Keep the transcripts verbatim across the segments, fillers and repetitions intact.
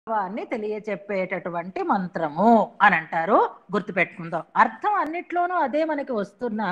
వైభవాన్ని తెలియచెప్పేటటువంటి మంత్రము అని అంటారు. గుర్తుపెట్టుకుందాం. అర్థం అన్నిట్లోనూ అదే మనకి వస్తున్న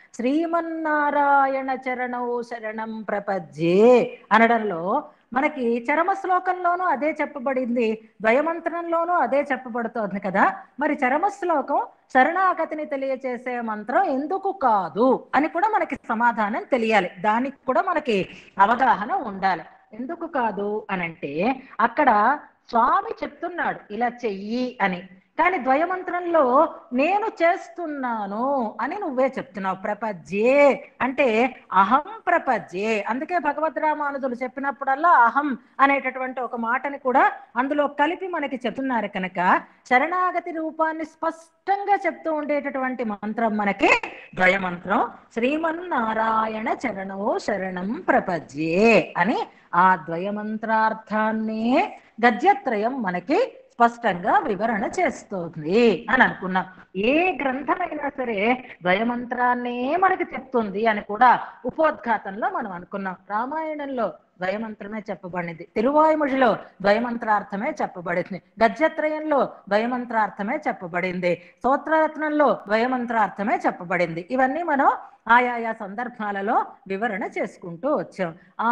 శ్రీమన్నారాయణ చరణౌ శరణం ప్రపద్యే అనడంలో మనకి చరమ శ్లోకంలోనూ అదే చెప్పబడింది, ద్వయమంత్రంలోనూ అదే చెప్పబడుతోంది కదా. మరి చరమ శ్లోకం శరణాగతిని తెలియచేసే మంత్రం ఎందుకు కాదు అని కూడా మనకి సమాధానం తెలియాలి. దానికి కూడా మనకి అవగాహన ఉండాలి. ఎందుకు కాదు అనంటే అక్కడ స్వామి చెప్తున్నాడు ఇలా చెయ్యి అని, కానీ ద్వయమంత్రంలో నేను చేస్తున్నాను అని నువ్వే చెప్తున్నావు. ప్రపద్యే అంటే అహం ప్రపద్యే. అందుకే భగవద్ రామానుజులు చెప్పినప్పుడల్లా అహం అనేటటువంటి ఒక మాటని కూడా అందులో కలిపి మనకి చెప్తున్నారు కనుక శరణాగతి రూపాన్ని స్పష్టంగా చెప్తూ ఉండేటటువంటి మంత్రం మనకి ద్వయమంత్రం. శ్రీమన్నారాయణ చరణో శరణం ప్రపద్యే అని ఆ ద్వయమంత్రార్థాన్నే గద్యత్రయం మనకి స్పష్టంగా వివరణ చేస్తుంది అని అనుకున్నాం. ఏ గ్రంథమైనా సరే ద్వయమంత్రాన్నే మనకి చెప్తుంది అని కూడా ఉపోద్ఘాతంలో మనం అనుకున్నాం. రామాయణంలో ద్వయమంత్రమే చెప్పబడింది, తిరువాయుమొழிలో ద్వయమంత్రార్థమే చెప్పబడింది, గద్యత్రయంలో ద్వయమంత్రార్థమే చెప్పబడింది, స్తోత్రరత్నంలో ద్వయమంత్రార్థమే చెప్పబడింది. ఇవన్నీ మనం ఆయా సందర్భాలలో వివరణ చేసుకుంటూ వచ్చాం. ఆ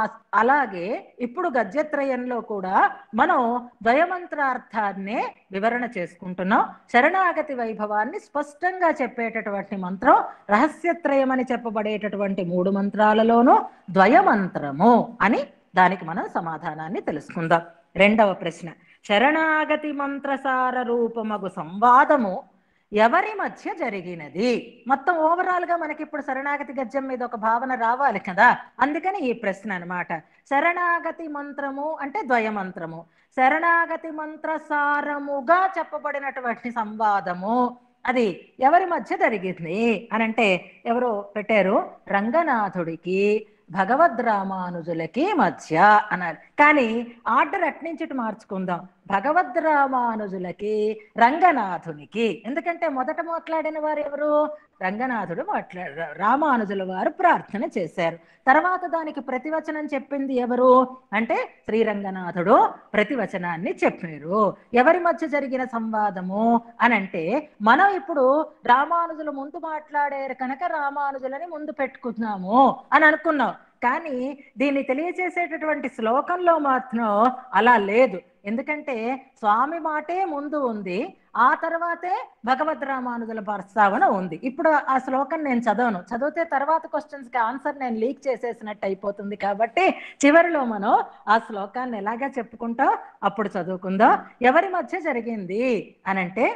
అలాగే ఇప్పుడు గద్యత్రయంలో కూడా మనం ద్వయమంత్రార్థాన్నే వివరణ చేసుకుంటున్నాం. శరణాగతి వైభవాన్ని స్పష్టంగా చెప్పేటటువంటి మంత్రం రహస్యత్రయం అని చెప్పబడేటటువంటి మూడు మంత్రాలలోనూ ద్వయమంత్రము అని దానికి మనం సమాధానాన్ని తెలుసుకుందాం. రెండవ ప్రశ్న, శరణాగతి మంత్రసార రూపమగు సంవాదము ఎవరి మధ్య జరిగినది? మొత్తం ఓవరాల్ గా మనకి ఇప్పుడు శరణాగతి గద్యం మీద ఒక భావన రావాలి కదా, అందుకని ఈ ప్రశ్న అన్నమాట. శరణాగతి మంత్రము అంటే ద్వయమంత్రము, శరణాగతి మంత్రసారముగా చెప్పబడినటువంటి సంవాదము అది ఎవరి మధ్య జరిగింది అని అంటే ఎవరో పెట్టారు, రంగనాథుడికి భగవద్ రామానుజులకి మధ్య అన్నారు. కానీ ఆర్డర్ అట్నుంచి మార్చుకుందాం, భగవద్ రామానుజులకి రంగనాథునికి. ఎందుకంటే మొదట మాట్లాడిన వారు ఎవరు? రంగనాథుడు మాట్లాడారు, రామానుజుల వారు ప్రార్థన చేశారు. తర్వాత దానికి ప్రతివచనం చెప్పింది ఎవరు అంటే శ్రీరంగనాథుడు ప్రతివచనాన్ని చెప్పారు. ఎవరి మధ్య జరిగిన సంవాదము అని అంటే మనం ఇప్పుడు రామానుజులు ముందు మాట్లాడారు కనుక రామానుజులని ముందు పెట్టుకున్నాము అని అనుకున్నాం. కానీ దీన్ని తెలియచేసేటటువంటి శ్లోకంలో మాత్రం అలా లేదు. ఎందుకంటే స్వామి మాటే ముందు ఉంది, ఆ తర్వాతే భగవద్ రామానుజుల ప్రస్తావన ఉంది. ఇప్పుడు ఆ శ్లోకం నేను చదవను, చదివితే తర్వాత క్వశ్చన్స్ కి ఆన్సర్ నేను లీక్ చేసేసినట్టు అయిపోతుంది. కాబట్టి చివరిలో మనం ఆ శ్లోకాన్ని ఎలాగా చెప్పుకుంటాం అప్పుడు చదువుకుందాం. ఎవరి మధ్య జరిగింది అనంటే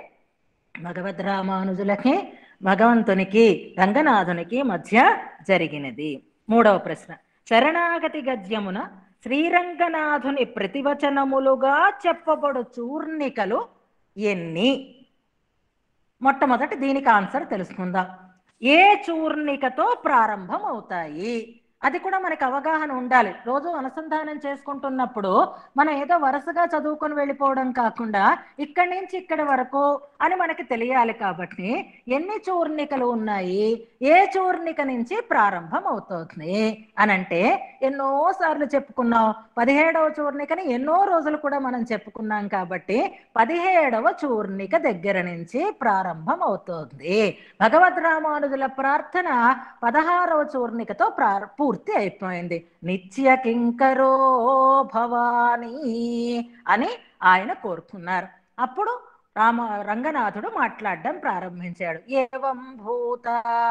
భగవద్ రామానుజులకి భగవంతునికి రంగనాథునికి మధ్య జరిగినది. మూడవ ప్రశ్న, శరణాగతి గద్యమున శ్రీరంగనాథుని ప్రతివచనములుగా చెప్పబడు చూర్ణికలు ఎన్ని? మొట్టమొదటి దీనికి ఆన్సర్ తెలుసుకుందాం. ఏ చూర్ణికతో ప్రారంభం అవుతాయి అది కూడా మనకి అవగాహన ఉండాలి. రోజు అనుసంధానం చేసుకుంటున్నప్పుడు మనం ఏదో వరుసగా చదువుకొని వెళ్ళిపోవడం కాకుండా ఇక్కడి నుంచి ఇక్కడి వరకు అని మనకి తెలియాలి. కాబట్టి ఎన్ని చూర్ణికలు ఉన్నాయి, ఏ చూర్ణిక నుంచి ప్రారంభం అవుతుంది అని అంటే ఎన్నోసార్లు చెప్పుకున్నాం. పదిహేడవ చూర్ణికని ఎన్నో రోజులు కూడా మనం చెప్పుకున్నాం. కాబట్టి పదిహేడవ చూర్ణిక దగ్గర నుంచి ప్రారంభం అవుతుంది. భగవద్ రామానుజుల ప్రార్థన పదహారవ చూర్ణికతో ప్రార పూర్తి అయిపోయింది. నిత్య కింకరో భవానీ అని ఆయన కోరుకున్నారు. అప్పుడు రామ రంగనాథుడు మాట్లాడడం ప్రారంభించాడు. ఏవం భూత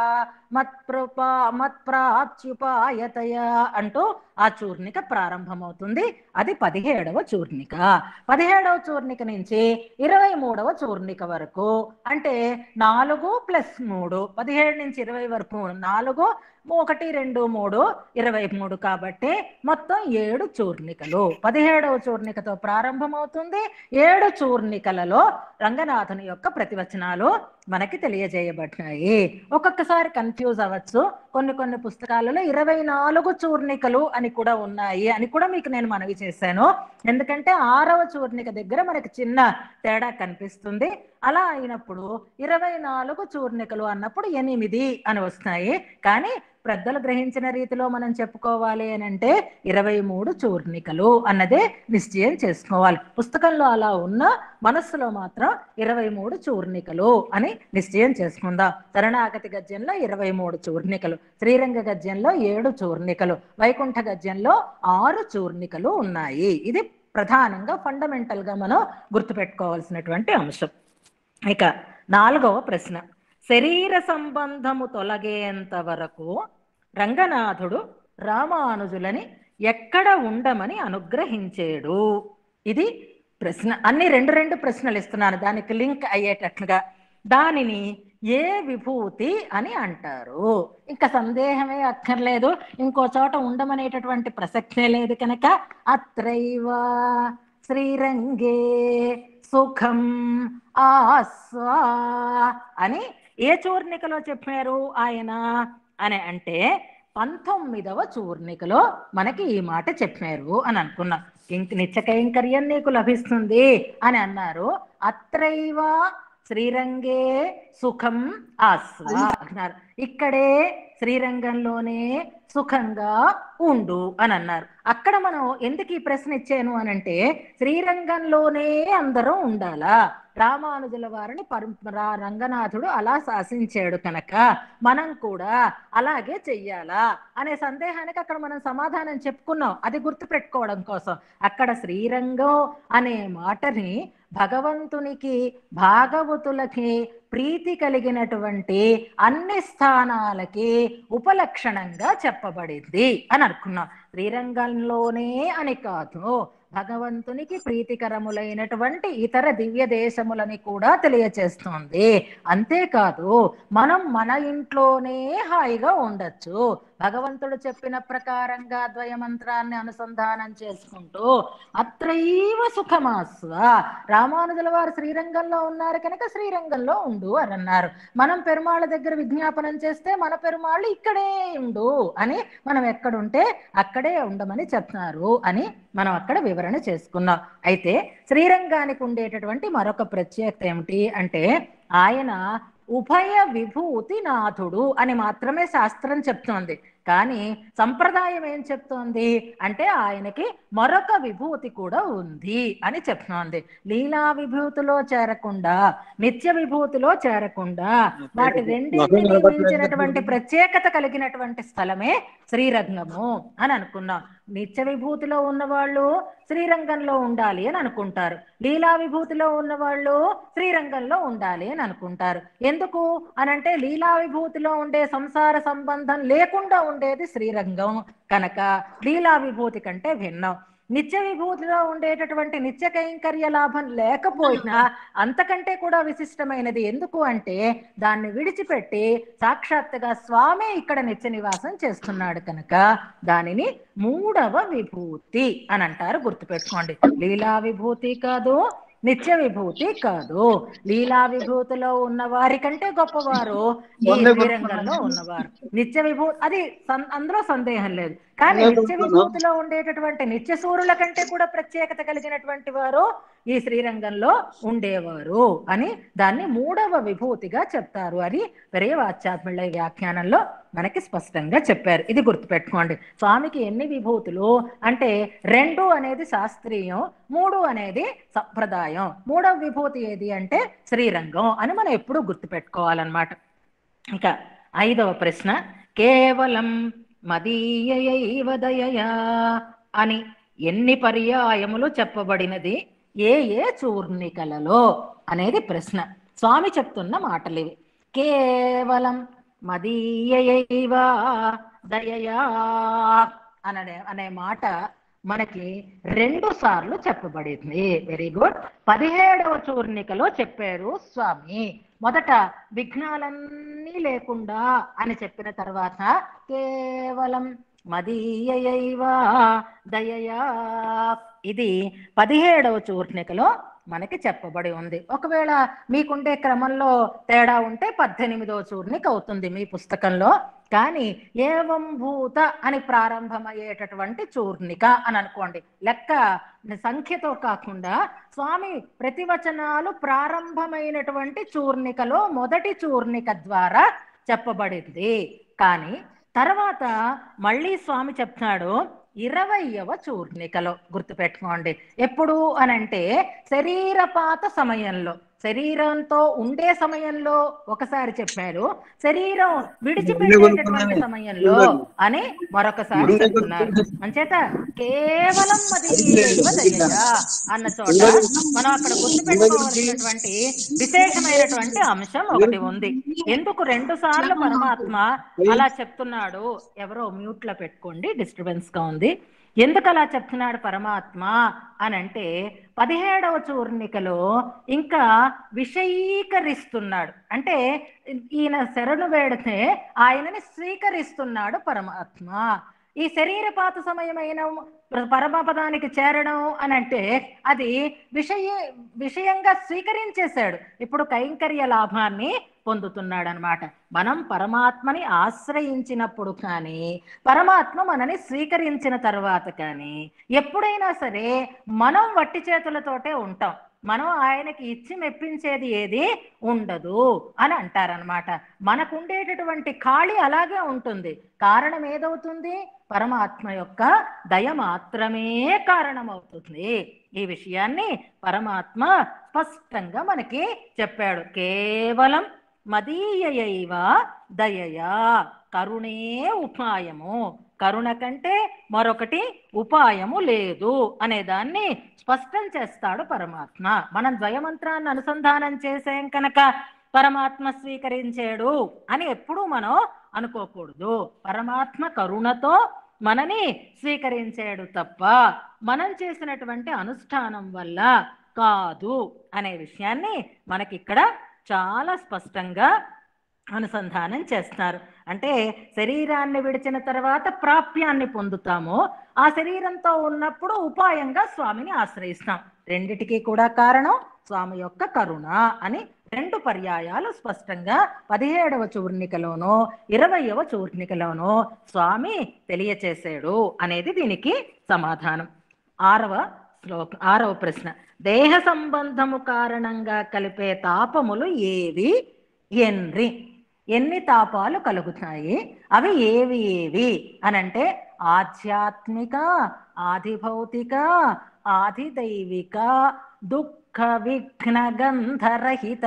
మత్ప్రపా మత్ప్రాచ్యుపాయతయ అంటూ ఆ చూర్ణిక ప్రారంభమవుతుంది. అది పదిహేడవ చూర్ణిక. పదిహేడవ చూర్ణిక నుంచి ఇరవై మూడవ చూర్ణిక వరకు అంటే నాలుగు ప్లస్ మూడు, పదిహేడు నుంచి ఇరవై వరకు నాలుగు, ఒకటి రెండు మూడు ఇరవై మూడు, కాబట్టి మొత్తం ఏడు చూర్ణికలు. పదిహేడవ చూర్ణికతో ప్రారంభమవుతుంది. ఏడు చూర్ణికలలో రంగనాథుని యొక్క ప్రతివచనాలు మనకి తెలియజేయబడ్డాయి. ఒక్కొక్కసారి కన్ఫ్యూజ్ అవ్వచ్చు. కొన్ని కొన్ని పుస్తకాలలో ఇరవై నాలుగు చూర్ణికలు అని కూడా ఉన్నాయి అని కూడా మీకు నేను మనవి చేశాను. ఎందుకంటే ఆరవ చూర్ణిక దగ్గర మనకి చిన్న తేడా కనిపిస్తుంది. అలా అయినప్పుడు ఇరవై నాలుగు చూర్ణికలు అన్నప్పుడు ఎనిమిది అని వస్తాయి. కానీ పెద్దలు గ్రహించిన రీతిలో మనం చెప్పుకోవాలి అని అంటే ఇరవై మూడు చూర్ణికలు అన్నదే నిశ్చయం చేసుకోవాలి. పుస్తకంలో అలా ఉన్న మనస్సులో మాత్రం ఇరవై మూడు చూర్ణికలు అని నిశ్చయం చేసుకుందాం. శరణాగతి గద్యంలో ఇరవై మూడు చూర్ణికలు, శ్రీరంగ గద్యంలో ఏడు చూర్ణికలు, వైకుంఠ గద్యంలో ఆరు చూర్ణికలు ఉన్నాయి. ఇది ప్రధానంగా ఫండమెంటల్ గా మనం గుర్తుపెట్టుకోవాల్సినటువంటి అంశం. ఇక నాలుగవ ప్రశ్న, శరీర సంబంధము తొలగేంత వరకు రంగనాథుడు రామానుజులని ఎక్కడ ఉండమని అనుగ్రహించేడు? ఇది ప్రశ్న. అన్ని రెండు రెండు ప్రశ్నలు ఇస్తున్నాను దానికి లింక్ అయ్యేటట్లుగా. దానిని ఏ విభూతి అని అంటారు? ఇంకా సందేహమే అక్కర్లేదు, ఇంకో చోట ఉండమనేటటువంటి ప్రసక్తే లేదు కనుక అత్రైవ శ్రీరంగే సుఖం ఆస్వా అని ఏ చూర్ణికలో చెప్పారు ఆయన అని అంటే పంతొమ్మిదవ చూర్ణికలో మనకి ఈ మాట చెప్పారు అని అనుకున్నాం. ఇంక నిత్య కైంకర్యం నీకు లభిస్తుంది అని అన్నారు. అత్రైవ శ్రీరంగే సుఖం ఆస్వా అన్నారు. ఇక్కడే శ్రీరంగంలోనే సుఖంగా ఉండు అని అన్నారు. అక్కడ మనం ఎందుకు ఈ ప్రశ్న ఇచ్చాను అని అంటే శ్రీరంగంలోనే అందరూ ఉండాలా, రామానుజుల వారిని పరు రంగనాథుడు అలా శాసించాడు కనుక మనం కూడా అలాగే చెయ్యాలా అనే సందేహానికి అక్కడ మనం సమాధానం చెప్పుకున్నాం. అది గుర్తు పెట్టుకోవడం కోసం అక్కడ శ్రీరంగం అనే మాటని భగవంతునికి భాగవతులకి ప్రీతి కలిగినటువంటి అన్ని స్థానాలకి ఉపలక్షణంగా చెప్పబడింది అని అనుకున్నాం. శ్రీరంగంలోనే అని కాదు, భగవంతునికి ప్రీతికరములైనటువంటి ఇతర దివ్య దేశములని కూడా తెలియచేస్తుంది. అంతేకాదు మనం మన ఇంట్లోనే హాయిగా ఉండొచ్చు, భగవంతుడు చెప్పిన ప్రకారంగా ద్వయమంత్రాన్ని అనుసంధానం చేసుకుంటూ అత్రైవ సుఖమాస్వ. రామానుజుల వారు శ్రీరంగంలో ఉన్నారు కనుక శ్రీరంగంలో ఉండు అని అన్నారు. మనం పెరుమాళ్ళ దగ్గర విజ్ఞాపనం చేస్తే మన పెరుమాళ్ళు ఇక్కడే ఉండు అని, మనం ఎక్కడుంటే అక్కడే ఉండమని చెప్తున్నారు అని మనం అక్కడ వివరణ చేసుకున్నాం. అయితే శ్రీరంగానికి ఉండేటటువంటి మరొక ప్రత్యేకత ఏమిటి అంటే ఆయన ఉభయ విభూతి నాథుడు అని మాత్రమే శాస్త్రం చెప్తోంది. కానీ సంప్రదాయం ఏం చెప్తోంది అంటే ఆయనకి మరొక విభూతి కూడా ఉంది అని చెప్తోంది. లీలా విభూతిలో చేరకుండా నిత్య విభూతిలో చేరకుండా వాటి రెండింటినీ మించినటువంటి ప్రత్యేకత కలిగినటువంటి స్థలమే శ్రీరంగము అని అనుకున్నాం. నిత్య విభూతిలో ఉన్నవాళ్ళు శ్రీరంగంలో ఉండాలి అని అనుకుంటారు, లీలా విభూతిలో ఉన్నవాళ్ళు శ్రీరంగంలో ఉండాలి అని అనుకుంటారు. ఎందుకు అనంటే లీలా విభూతిలో ఉండే సంసార సంబంధం లేకుండా ఉండేది శ్రీరంగం కనుక లీలా విభూతి కంటే భిన్నం. నిత్య విభూతిలో ఉండేటటువంటి నిత్య కైంకర్య లాభం లేకపోయినా అంతకంటే కూడా విశిష్టమైనది. ఎందుకు అంటే దాన్ని విడిచిపెట్టి సాక్షాత్తుగా స్వామి ఇక్కడ నిత్య నివాసం చేస్తున్నాడు కనుక దానిని మూడవ విభూతి అని అంటారు. గుర్తుపెట్టుకోండి, లీలా విభూతి కాదు, నిత్య విభూతి కాదు. లీలా విభూతిలో ఉన్న వారి కంటే గొప్పవారు ఈ శ్రీరంగంలో ఉన్నవారు. నిత్య విభూతి అది అందులో సందేహం లేదు. కానీ నిత్య విభూతిలో ఉండేటటువంటి నిత్య సూర్యుల కంటే కూడా ప్రత్యేకత కలిగినటువంటి వారు ఈ శ్రీరంగంలో ఉండేవారు అని దాన్ని మూడవ విభూతిగా చెప్తారు అని పెరియవాచ్యాత్మిళ్ళ వ్యాఖ్యానంలో మనకి స్పష్టంగా చెప్పారు. ఇది గుర్తుపెట్టుకోండి. స్వామికి ఎన్ని విభూతులు అంటే రెండు అనేది శాస్త్రీయం, మూడు అనేది సంప్రదాయం. మూడవ విభూతి ఏది అంటే శ్రీరంగం అని మనం ఎప్పుడూ గుర్తుపెట్టుకోవాలన్నమాట. ఇక ఐదవ ప్రశ్న, కేవలం మదీయయైవ దయయా అని ఎన్ని పర్యాయములు చెప్పబడినది ఏ ఏ చూర్ణికలలో అనేది ప్రశ్న. స్వామి చెప్తున్న మాటలు ఇవి. కేవలం మదీయయైవ దయయా అనే అనే మాట మనకి రెండు సార్లు చెప్పబడింది. Very good. పదిహేడవ చూర్ణికలో చెప్పారు స్వామి. మొదట విఘ్నాలన్నీ లేకుండా అని చెప్పిన తర్వాత కేవలం మదీయయైవ దయయా ఇది పదిహేడవ చూర్ణికలో మనకి చెప్పబడి ఉంది. ఒకవేళ మీకుండే క్రమంలో తేడా ఉంటే పద్దెనిమిదవ చూర్ణిక అవుతుంది మీ పుస్తకంలో. కానీ ఏవం భూత అని ప్రారంభమయ్యేటటువంటి చూర్ణిక అని అనుకోండి. లెక్క సంఖ్యతో కాకుండా స్వామి ప్రతివచనాలు ప్రారంభమైనటువంటి చూర్ణికలో మొదటి చూర్ణిక ద్వారా చెప్పబడింది. కానీ తర్వాత మళ్ళీ స్వామి చెప్తున్నాడు ఇరవయవ చూర్ణికలో, గుర్తుపెట్టుకోండి. ఎప్పుడు అనంటే శరీరపాత సమయంలో, శరీరంతో ఉండే సమయంలో ఒకసారి చెప్పారు, శరీరం విడిచిపెట్టేటటువంటి సమయంలో అని మరొకసారి చెప్తున్నారు. అంచేత కేవలం మదీయైవ దయయా అన్న చోట మనం అక్కడ గుర్తుపెట్టుకోవాల్సినటువంటి విశేషమైనటువంటి అంశం ఒకటి ఉంది. ఎందుకు రెండు సార్లు పరమాత్మ అలా చెప్తున్నాడు? ఎవరో మ్యూట్ లో పెట్టుకోండి, డిస్టర్బెన్స్ గా ఉంది. ఎందుకు అలా చెప్తున్నాడు పరమాత్మ అనంటే పదిహేడవ చూర్ణికలో ఇంకా విషయీకరిస్తున్నాడు. అంటే ఈయన శరణు వేడితే ఆయనని స్వీకరిస్తున్నాడు పరమాత్మ. ఈ శరీరపాత సమయమైన పరమపదానికి చేరడం అని అంటే అది విషయ విషయంగా స్వీకరించేశాడు. ఇప్పుడు కైంకర్య లాభాన్ని పొందుతున్నాడు అనమాట. మనం పరమాత్మని ఆశ్రయించినప్పుడు కానీ, పరమాత్మ మనని స్వీకరించిన తర్వాత కానీ, ఎప్పుడైనా సరే మనం వట్టి చేతులతోటే ఉంటాం. మనం ఆయనకి ఇచ్చి మెప్పించేది ఏది ఉండదు అని అంటారనమాట. మనకుండేటటువంటి ఖాళీ అలాగే ఉంటుంది. కారణం ఏదవుతుంది? పరమాత్మ యొక్క దయ మాత్రమే కారణమవుతుంది. ఈ విషయాన్ని పరమాత్మ స్పష్టంగా మనకి చెప్పాడు. కేవలం మదీయైవ దయయా, కరుణే ఉపాయము, కరుణ కంటే మరొకటి ఉపాయము లేదు అనే దాన్ని స్పష్టం చేస్తాడు పరమాత్మ. మనం ద్వయమంత్రాన్ని అనుసంధానం చేసేం కనుక పరమాత్మ స్వీకరించాడు అని ఎప్పుడూ మనం అనుకోకూడదు. పరమాత్మ కరుణతో మనని స్వీకరించాడు తప్ప మనం చేసినటువంటి అనుష్ఠానం వల్ల కాదు అనే విషయాన్ని మనకిక్కడ చాలా స్పష్టంగా అనుసంధానం చేస్తారు. అంటే శరీరాన్ని విడిచిన తర్వాత ప్రాప్యాన్ని పొందుతాము, ఆ శరీరంతో ఉన్నప్పుడు ఉపాయంగా స్వామిని ఆశ్రయిస్తాం. రెండిటికి కూడా కారణం స్వామి యొక్క కరుణ అని రెండు పర్యాయాలు స్పష్టంగా పదిహేడవ చూర్ణికలోనో ఇరవయవ చూర్ణికలోనో స్వామి తెలియచేశాడు అనేది దీనికి సమాధానం. ఆరవ శ్లోక ఆరవ ప్రశ్న, దేహ సంబంధము కారణంగా కలిపే తాపములు ఏవి ఎన్రి? ఎన్ని తాపాలు కలుగుతాయి, అవి ఏవి ఏవి అనంటే ఆధ్యాత్మిక, ఆదిభౌతిక, ఆదిదైవిక, దుఃఖ విఘ్న గంధరహిత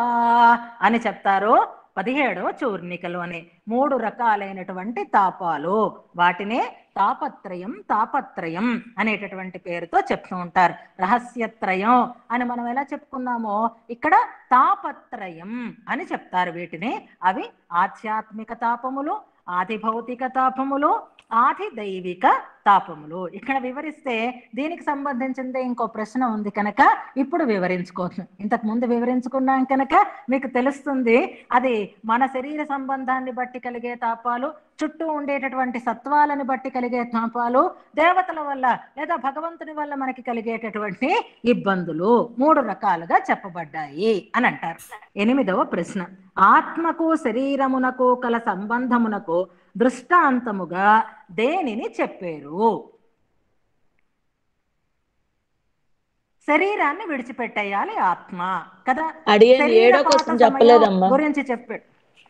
అని చెప్తారు పదిహేడవ చూర్ణికలోనే. మూడు రకాలైనటువంటి తాపాలు, వాటినే తాపత్రయం తాపత్రయం అనేటటువంటి పేరుతో చెప్తూ ఉంటారు. రహస్యత్రయం అని మనం ఎలా చెప్పుకున్నామో ఇక్కడ తాపత్రయం అని చెప్తారు వీటిని. అవి ఆధ్యాత్మిక తాపములు, ఆది భౌతిక తాపములు, ఆది దైవిక తాపములు. ఇక్కడ వివరిస్తే దీనికి సంబంధించిందే ఇంకో ప్రశ్న ఉంది కనుక ఇప్పుడు వివరించుకోవచ్చు. ఇంతకు ముందు వివరించుకున్నాం కనుక మీకు తెలుస్తుంది. అది మన శరీర సంబంధాన్ని బట్టి కలిగే తాపాలు, చుట్టూ ఉండేటటువంటి సత్వాలను బట్టి కలిగే తాపాలు, దేవతల వల్ల లేదా భగవంతుని వల్ల మనకి కలిగేటటువంటి ఇబ్బందులు మూడు రకాలుగా చెప్పబడ్డాయి అని అంటారు. ఎనిమిదవ ప్రశ్న, ఆత్మకు శరీరమునకు కల సంబంధమునకు దృష్టాంతముగా దేనిని చెప్పారు? శరీరాన్ని విడిచిపెట్టేయాలి ఆత్మ కదా, గురించి చెప్పాడు.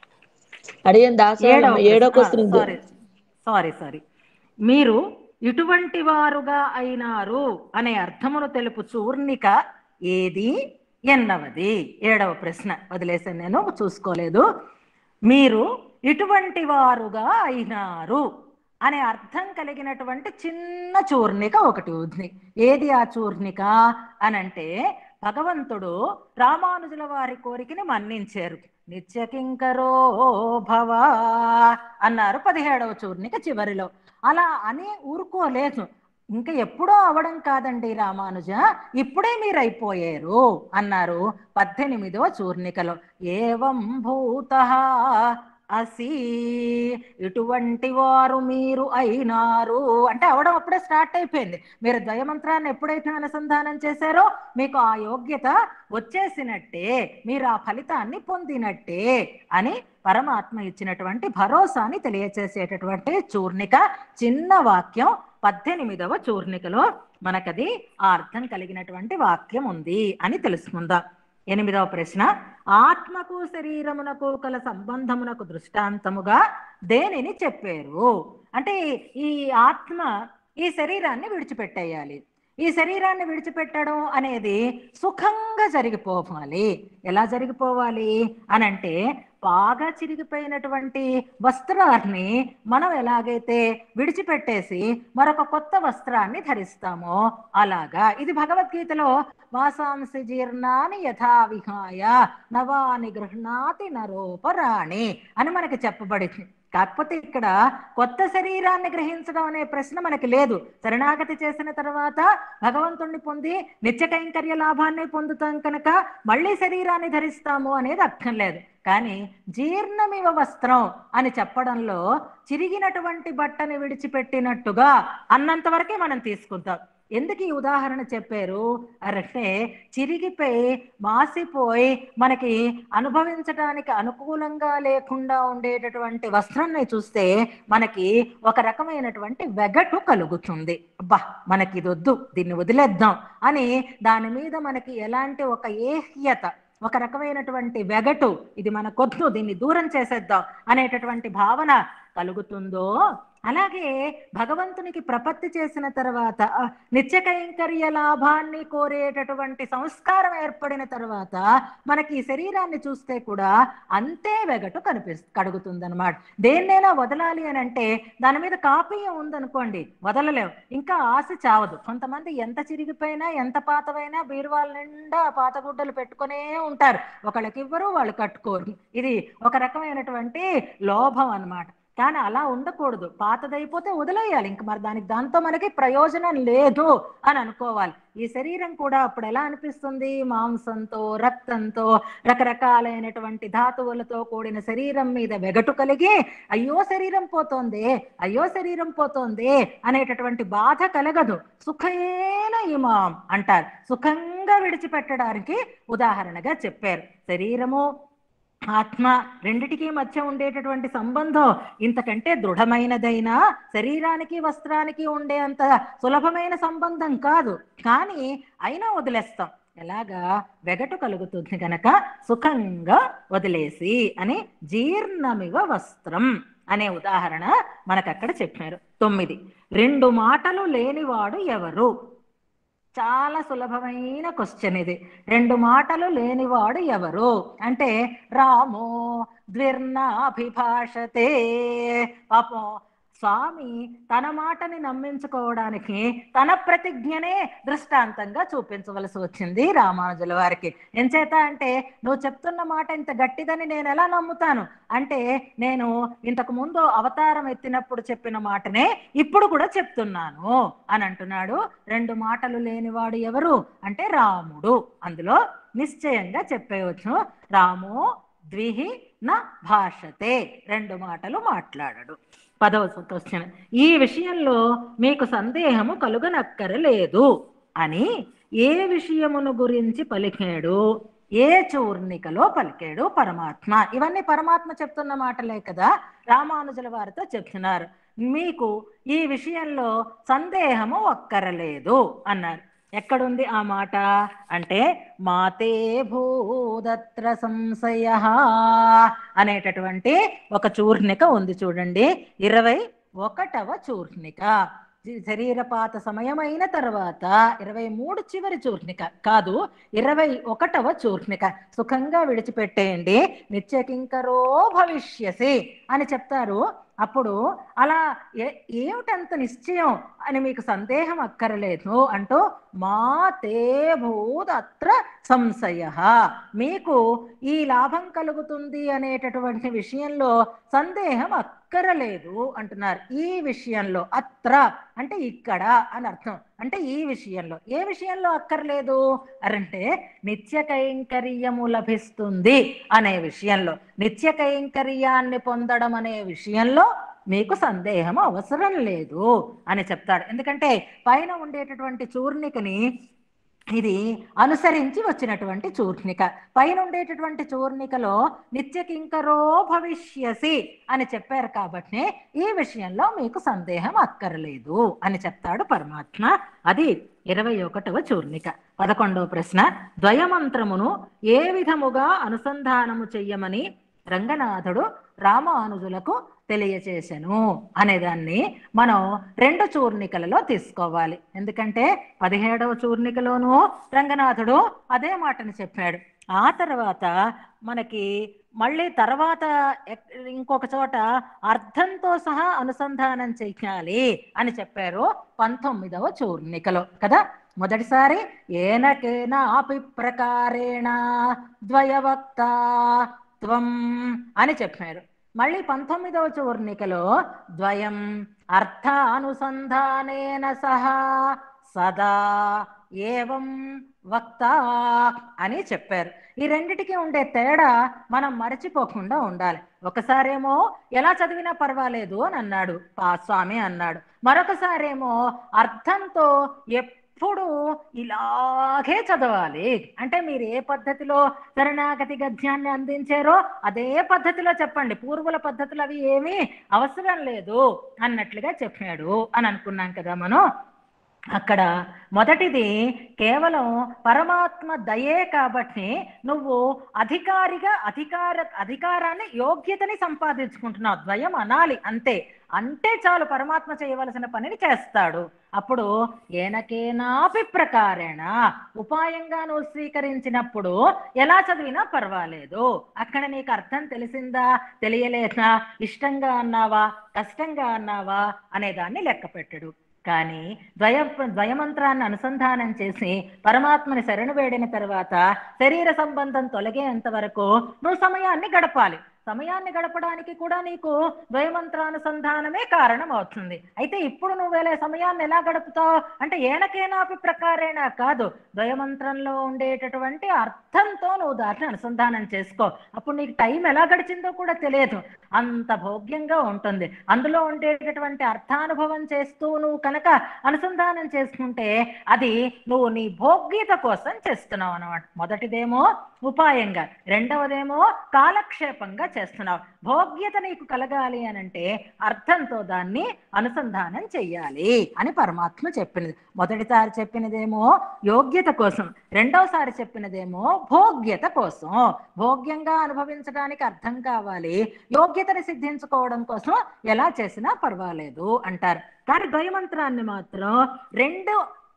సారీ సారీ సారీ మీరు ఇటువంటి వారుగా అయినారు అనే అర్థమును తెలుపు చూర్ణిక ఏది ఎన్నవది? ఏడవ ప్రశ్న వదిలేసాను నేను, చూసుకోలేదు. మీరు ఇటువంటి వారుగా అయినారు అనే అర్థం కలిగినటువంటి చిన్న చూర్ణిక ఒకటి ఉంది. ఏది ఆ చూర్ణిక అనంటే భగవంతుడు రామానుజుల వారి కోరికని మన్నించారు. నిత్యకింకరో భవ అన్నారు పదిహేడవ చూర్ణిక చివరిలో. అలా అని ఊరుకోలేదు. ఇంకా ఎప్పుడో అవడం కాదండి రామానుజ, ఇప్పుడే మీరు అయిపోయారు అన్నారు పద్దెనిమిదవ చూర్ణికలో. ఏవం భూత అసి, ఇటువంటి వారు మీరు అయినారు అంటే అవడం అప్పుడే స్టార్ట్ అయిపోయింది. మీరు ద్వయమంత్రాన్ని ఎప్పుడైతే అనుసంధానం చేశారో మీకు ఆ యోగ్యత వచ్చేసినట్టే, మీరు ఆ ఫలితాన్ని పొందినట్టే అని పరమాత్మ ఇచ్చినటువంటి భరోసాని తెలియచేసేటటువంటి చూర్ణిక. చిన్న వాక్యం పద్దెనిమిదవ చూర్ణికలో మనకది ఆ అర్థం కలిగినటువంటి వాక్యం ఉంది అని తెలుసుకుందాం. ఎనిమిదవ ప్రశ్న, ఆత్మకు శరీరమునకు కల సంబంధమునకు దృష్టాంతముగా దేనిని చెప్పారు? అంటే ఈ ఆత్మ ఈ శరీరాన్ని విడిచిపెట్టేయాలి. ఈ శరీరాన్ని విడిచిపెట్టడం అనేది సుఖంగా జరిగిపోవాలి. ఎలా జరిగిపోవాలి అనంటే, బాగా చిరిగిపోయినటువంటి వస్త్రాన్ని మనం ఎలాగైతే విడిచిపెట్టేసి మరొక కొత్త వస్త్రాన్ని ధరిస్తామో అలాగా. ఇది భగవద్గీతలో వాసాంసి జీర్ణాని యథా విహాయ నవాని గృహ్ణాతి నరోపరాణి అని మనకి చెప్పబడింది. కాకపోతే ఇక్కడ కొత్త శరీరాన్ని గ్రహించడం అనే ప్రశ్న మనకి లేదు. శరణాగతి చేసిన తర్వాత భగవంతుణ్ణి పొంది నిత్య కైంకర్య లాభాన్ని పొందుతాం కనుక మళ్ళీ శరీరాన్ని ధరిస్తాము అనేది అర్థం లేదు. కానీ జీర్ణమివ వస్త్రం అని చెప్పడంలో చిరిగినటువంటి బట్టని విడిచిపెట్టినట్టుగా అన్నంత వరకే మనం తీసుకుంటాం. ఎందుకు ఈ ఉదాహరణ చెప్పారు అంటే, చిరిగిపోయి మాసిపోయి మనకి అనుభవించడానికి అనుకూలంగా లేకుండా ఉండేటటువంటి వస్త్రాన్ని చూస్తే మనకి ఒక రకమైనటువంటి వెగటు కలుగుతుంది. అబ్బా మనకి ఇది వద్దు, దీన్ని వదిలేద్దాం అని దాని మీద మనకి ఎలాంటి ఒక ఏహ్యత, ఒక రకమైనటువంటి వెగటు, ఇది మనకొద్దు, దీన్ని దూరం చేసేద్దాం అనేటటువంటి భావన కలుగుతుందో, అలాగే భగవంతునికి ప్రపత్తి చేసిన తర్వాత నిత్య కైంకర్య లాభాన్ని కోరేటటువంటి సంస్కారం ఏర్పడిన తర్వాత మనకి ఈ శరీరాన్ని చూస్తే కూడా అంతే వెగటు కనిపిస్తు కడుగుతుందన్నమాట. దేన్నైనా వదలాలి అని అంటే దాని మీద కాపీయం ఉందనుకోండి, వదలలేవు, ఇంకా ఆశ చావదు. కొంతమంది ఎంత చిరిగిపోయినా ఎంత పాతవైనా బీరువాల నిండా పాత గుడ్డలు పెట్టుకునే ఉంటారు. ఒకళ్ళకి ఇవ్వరు, వాళ్ళు కట్టుకోరు. ఇది ఒక రకమైనటువంటి లోభం అన్నమాట. కానీ అలా ఉండకూడదు. పాతదైపోతే వదిలేయాలి, ఇంక మరి దానికి దాంతో మనకి ప్రయోజనం లేదు అని అనుకోవాలి. ఈ శరీరం కూడా అప్పుడు ఎలా అనిపిస్తుంది? మాంసంతో రక్తంతో రకరకాలైనటువంటి ధాతువులతో కూడిన శరీరం మీద వెగటు కలిగి అయ్యో శరీరం పోతోంది, అయ్యో శరీరం పోతోంది అనేటటువంటి బాధ కలగదు. సుఖేన ఇమాం అంటారు. సుఖంగా విడిచిపెట్టడానికి ఉదాహరణగా చెప్పారు. శరీరము ఆత్మ రెండిటికి మధ్య ఉండేటటువంటి సంబంధం ఇంతకంటే దృఢమైనదైనా శరీరానికి వస్త్రానికి ఉండే అంత సులభమైన సంబంధం కాదు. కానీ అయినా వదిలేస్తాం. ఎలాగా? వెగటు కలుగుతుంది గనక సుఖంగా వదిలేసి అని జీర్ణమివ వస్త్రం అనే ఉదాహరణ మనకు అక్కడ చెప్పారు. తొమ్మిది, రెండు మాటలు లేనివాడు ఎవరు? చాలా సులభమైన క్వశ్చన్ ఇది. రెండు మాటలు లేనివాడు ఎవరు అంటే, రామో ద్విర్నాభిభాషతే. పాపం స్వామి తన మాటని నమ్మించుకోవడానికి తన ప్రతిజ్ఞనే దృష్టాంతంగా చూపించవలసి వచ్చింది రామానుజుల వారికి. ఎంచేత అంటే, నువ్వు చెప్తున్న మాట ఇంత గట్టిదని నేను ఎలా నమ్ముతాను అంటే, నేను ఇంతకు ముందు అవతారం ఎత్తినప్పుడు చెప్పిన మాటనే ఇప్పుడు కూడా చెప్తున్నాను అని అంటున్నాడు. రెండు మాటలు లేనివాడు ఎవరు అంటే రాముడు. అందులో నిశ్చయంగా చెప్పేయవచ్చు, రామో ద్విహి న భాషతే, రెండు మాటలు మాట్లాడడు. పదవ క్వశ్చన్, ఈ విషయంలో మీకు సందేహము కలుగనక్కరలేదు అని ఏ విషయమును గురించి పలికాడు? ఏ చూర్ణికలో పలికాడు పరమాత్మ? ఇవన్నీ పరమాత్మ చెప్తున్న మాటలే కదా, రామానుజుల వారితో చెప్తున్నారు. మీకు ఈ విషయంలో సందేహము అక్కరలేదు అన్నారు. ఎక్కడుంది ఆ మాట అంటే, మాతే భూదత్ర సంశయ అనేటటువంటి ఒక చూర్ణిక ఉంది చూడండి, ఇరవై ఒకటవ చూర్ణిక. శరీరపాత సమయమైన తర్వాత ఇరవై మూడు చివరి చూర్ణిక కాదు, ఇరవై ఒకటవ చూర్ణిక. సుఖంగా విడిచిపెట్టేయండి, నిత్య కింకరో భవిష్యసి అని చెప్తారు. అప్పుడు అలా ఏ ఏమిటంత నిశ్చయం అని మీకు సందేహం అక్కరలేదు అంటూ, మా తే భూదత్ర సంశయ, మీకు ఈ లాభం కలుగుతుంది అనేటటువంటి విషయంలో సందేహం అక్కరలేదు అంటున్నారు. ఈ విషయంలో, అత్ర అంటే ఇక్కడ అని అర్థం. అంటే ఈ విషయంలో, ఏ విషయంలో అక్కర్లేదు అంటే, నిత్య కైంకర్యము లభిస్తుంది అనే విషయంలో, నిత్య కైంకర్యాన్ని పొందడం అనే విషయంలో మీకు సందేహం అవసరం లేదు అని చెప్తాడు. ఎందుకంటే పైన ఉండేటటువంటి చూర్ణికని ఇది అనుసరించి వచ్చినటువంటి చూర్ణిక. పైన ఉండేటటువంటి చూర్ణికలో నిత్య కింకరో భవిష్యసి అని చెప్పారు కాబట్టి ఈ విషయంలో మీకు సందేహం అక్కర్లేదు అని చెప్తాడు పరమాత్మ. అది ఇరవై ఒకటవ చూర్ణిక. పదకొండవ ప్రశ్న, ద్వయమంత్రమును ఏ విధముగా అనుసంధానము చెయ్యమని రంగనాథుడు రామానుజులకు తెలియచేసెను అనేదాన్ని మనం రెండు చూర్ణికలలో తీసుకోవాలి. ఎందుకంటే పదిహేడవ చూర్ణికలోనూ రంగనాథుడు అదే మాటను చెప్పాడు. ఆ తర్వాత మనకి మళ్ళీ తర్వాత ఇంకొక చోట అర్థంతో సహా అనుసంధానం చెయ్యాలి అని చెప్పారు పంతొమ్మిదవ చూర్ణికలో కదా. మొదటిసారి ఏనకేనాపి ప్రకారేణ ద్వయవక్త త్వం అని చెప్పారు. మళ్ళీ పంతొమ్మిదవ చూర్ణికలో ద్వయం అర్థానుసంధానేన సహా సదా ఏవం వక్త అని చెప్పారు. ఈ రెండిటికి ఉండే తేడా మనం మరచిపోకుండా ఉండాలి. ఒకసారేమో ఎలా చదివినా పర్వాలేదు అని అన్నాడు స్వామి అన్నాడు, మరొకసారేమో అర్థంతో ఎప్పుడు ఇలాగే చదవాలి. అంటే మీరు ఏ పద్ధతిలో శరణాగతి గద్యాన్ని అందించారో అదే పద్ధతిలో చెప్పండి, పూర్వుల పద్ధతులు అవి ఏమీ అవసరం లేదు అన్నట్లుగా చెప్పాడు అని అనుకున్నాం కదా మనం. అక్కడ మొదటిది కేవలం పరమాత్మ దయే కాబట్టి నువ్వు అధికారిగా అధికార అధికారాన్ని యోగ్యతని సంపాదించుకుంటున్నావు. ద్వయం అనాలి అంతే, అంటే చాలు పరమాత్మ చేయవలసిన పనిని చేస్తాడు. అప్పుడు ఏనకేనాపి ప్రకారేణ ఉపాయంగా నువ్వు స్వీకరించినప్పుడు ఎలా చదివినా పర్వాలేదు. అక్కడ నీకు అర్థం తెలిసిందా తెలియలేదా, ఇష్టంగా అన్నావా కష్టంగా అన్నావా అనేదాన్ని లెక్క పెట్టడు. కానీ ద్వయ ద్వయమంత్రాన్ని అనుసంధానం చేసి పరమాత్మని శరణు వేడిన తర్వాత శరీర సంబంధం తొలగేంత వరకు నువ్వు సమయాన్ని గడపాలి. సమయాన్ని గడపడానికి కూడా నీకు ద్వయమంత్రానుసంధానమే కారణం అవుతుంది. అయితే ఇప్పుడు నువ్వు వేలే సమయాన్ని ఎలా గడుపుతావు అంటే ఏనకేనాపి ప్రకారేనా కాదు, ద్వయమంత్రంలో ఉండేటటువంటి అర్థంతో నువ్వు దాన్ని అనుసంధానం చేసుకో. అప్పుడు నీకు టైం ఎలా గడిచిందో కూడా తెలియదు, అంత భోగ్యంగా ఉంటుంది. అందులో ఉండేటటువంటి అర్థానుభవం చేస్తూ నువ్వు కనుక అనుసంధానం చేసుకుంటే అది నువ్వు నీ భోగ్యత కోసం చేస్తున్నావు అన్నమాట. మొదటిదేమో ఉపాయంగా, రెండవదేమో కాలక్షేపంగా చేస్తున్నావు. భోగ్యత నీకు కలగాలి అనంటే అర్థంతో దాన్ని అనుసంధానం చెయ్యాలి అని పరమాత్మ చెప్పినది. మొదటిసారి చెప్పినదేమో యోగ్యత కోసం, రెండవసారి చెప్పినదేమో భోగ్యత కోసం. భోగ్యంగా అనుభవించడానికి అర్థం కావాలి, యోగ్యతని సిద్ధించుకోవడం కోసం ఎలా చేసినా పర్వాలేదు అంటారు. కానీ ద్వయమంత్రాన్ని మాత్రం రెండు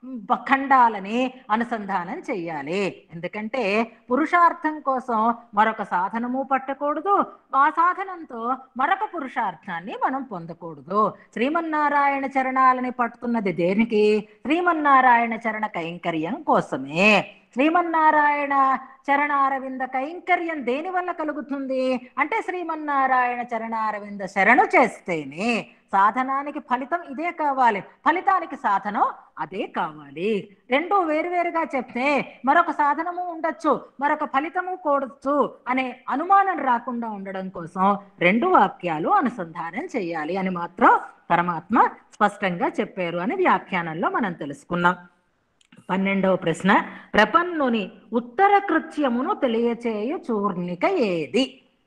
ఖండాలని అనుసంధానం చెయ్యాలి. ఎందుకంటే పురుషార్థం కోసం మరొక సాధనము పట్టకూడదు, ఆ సాధనంతో మరొక పురుషార్థాన్ని మనం పొందకూడదు. శ్రీమన్నారాయణ చరణాలని పట్టుతున్నది దేనికి? శ్రీమన్నారాయణ చరణ కైంకర్యం కోసమే. శ్రీమన్నారాయణ చరణారవింద కైంకర్యం దేని వల్ల కలుగుతుంది అంటే శ్రీమన్నారాయణ చరణారవింద శరణు చేస్తేనే. సాధనానికి ఫలితం ఇదే కావాలి, ఫలితానికి సాధనం అదే కావాలి. రెండు వేరువేరుగా చెప్తే మరొక సాధనము ఉండొచ్చు, మరొక ఫలితము కూడొచ్చు అనే అనుమానం రాకుండా ఉండడం కోసం రెండు వాక్యాలు అనుసంధానం చేయాలి అని మాత్రం పరమాత్మ స్పష్టంగా చెప్పారు అని వ్యాఖ్యానంలో మనం తెలుసుకున్నాం. పన్నెండవ ప్రశ్న, ప్రపన్నుని ఉత్తర కృత్యమును తెలియచేయు చూర్ణిక ఏది?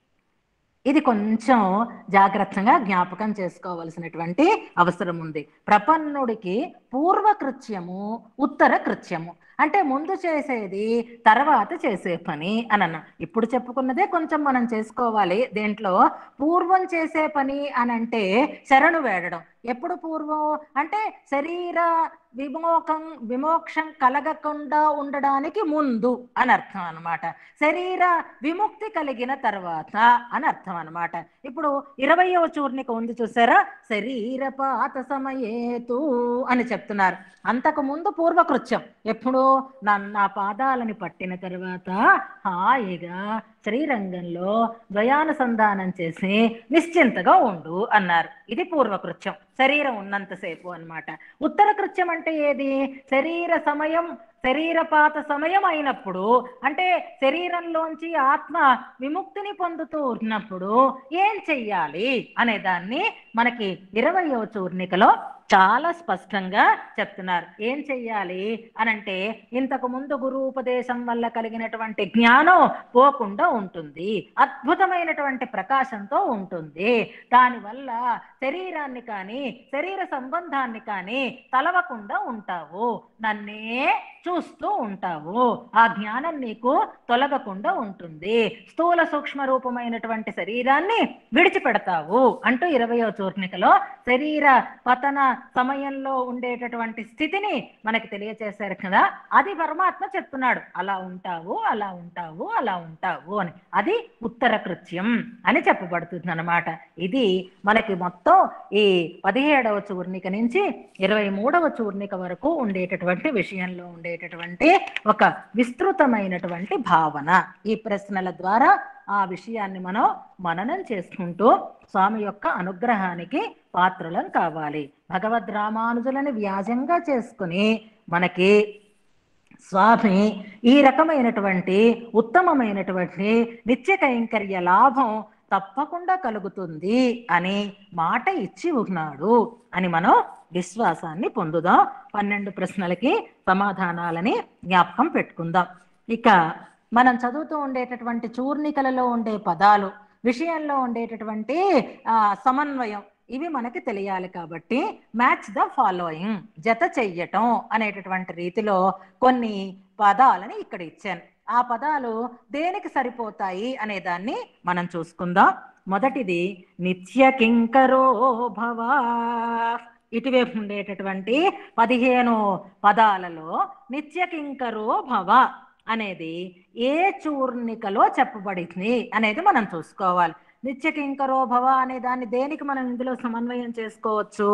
ఇది కొంచెం జాగ్రత్తగా జ్ఞాపకం చేసుకోవలసినటువంటి అవసరం ఉంది. ప్రపన్నుడికి పూర్వకృత్యము ఉత్తర కృత్యము అంటే ముందు చేసేది తర్వాత చేసే పని అని అన్నా. ఇప్పుడు చెప్పుకున్నదే కొంచెం మనం చేసుకోవాలి. దేంట్లో పూర్వం చేసే పని అని అంటే శరణు వేడడం. ఎప్పుడు పూర్వం అంటే శరీర విమోకం విమోక్షం కలగకుండా ఉండడానికి ముందు అని అర్థం అనమాట. శరీర విముక్తి కలిగిన తర్వాత అని అర్థం అనమాట. ఇప్పుడు ఇరవయవ చూర్ణిక ఉంది చూసారా, శరీర పాత సమయేతు అని చెప్తున్నారు. అంతకు ముందు పూర్వకృత్యం ఎప్పుడు నా పాదాలని పట్టిన తర్వాత హాయిగా శ్రీరంగంలో ద్వయానుసంధానం చేసి నిశ్చింతగా ఉండు అన్నారు. ఇది పూర్వకృత్యం, శరీరం ఉన్నంతసేపు అన్నమాట. ఉత్తర కృత్యం అంటే ఏది? శరీర సమయం శరీరపాత సమయం అయినప్పుడు, అంటే శరీరంలోంచి ఆత్మ విముక్తిని పొందుతూ ఉన్నప్పుడు ఏం చెయ్యాలి అనే దాన్ని మనకి ఇరవయవ చూర్ణికలో చాలా స్పష్టంగా చెప్తున్నారు. ఏం చెయ్యాలి అనంటే, ఇంతకు ముందు గురూపదేశం వల్ల కలిగినటువంటి జ్ఞానం పోకుండా ఉంటుంది, అద్భుతమైనటువంటి ప్రకాశంతో ఉంటుంది. దానివల్ల శరీరాన్ని కానీ శరీర సంబంధాన్ని కానీ తలవకుండా ఉంటావు, నన్నే చూస్తూ ఉంటావు, ఆ జ్ఞానం నీకు తొలగకుండా ఉంటుంది, స్థూల సూక్ష్మ రూపమైనటువంటి శరీరాన్ని విడిచిపెడతావు అంటూ ఇరవయో చూర్ణికలో శరీర పతన సమయంలో ఉండేటటువంటి స్థితిని మనకి తెలియచేశారు కదా. అది పరమాత్మ చెప్తున్నాడు, అలా ఉంటావు అలా ఉంటావు అలా ఉంటావు అని. అది ఉత్తర కృత్యం అని చెప్పబడుతుంది అన్నమాట. ఇది మనకి మొత్తం ఈ పదిహేడవ చూర్ణిక నుంచి ఇరవై మూడవ చూర్ణిక వరకు ఉండేటటువంటి విషయంలో ఉండేటటువంటి ఒక విస్తృతమైనటువంటి భావన. ఈ ప్రశ్నల ద్వారా ఆ విషయాన్ని మనం మననం చేసుకుంటూ స్వామి యొక్క అనుగ్రహానికి పాత్రులం కావాలి. భగవద్ రామానుజులని వ్యాజంగా చేసుకుని మనకి స్వామి ఈ రకమైనటువంటి ఉత్తమమైనటువంటి నిత్య కైంకర్య లాభం తప్పకుండా కలుగుతుంది అని మాట ఇచ్చి ఉన్నాడు అని మనం విశ్వాసాన్ని పొందుదాం. పన్నెండు ప్రశ్నలకి సమాధానాలని జ్ఞాపకం పెట్టుకుందాం. ఇక మనం చదువుతూ ఉండేటటువంటి చూర్ణికలలో ఉండే పదాలు, విషయంలో ఉండేటటువంటి ఆ సమన్వయం, ఇవి మనకి తెలియాలి. కాబట్టి మ్యాచ్ ద ఫాలోయింగ్, జత చెయ్యటం అనేటటువంటి రీతిలో కొన్ని పదాలని ఇక్కడ ఇచ్చాను. ఆ పదాలు దేనికి సరిపోతాయి అనే దాన్ని మనం చూసుకుందాం. మొదటిది నిత్య కింకరో భవ. ఇటువైపు ఉండేటటువంటి పదిహేను పదాలలో నిత్య కింకరో భవ అనేది ఏ చూర్ణికలో చెప్పబడింది అనేది మనం చూసుకోవాలి. నిత్య కింకరో భవ అనే దాన్ని దేనికి మనం ఇందులో సమన్వయం చేసుకోవచ్చు?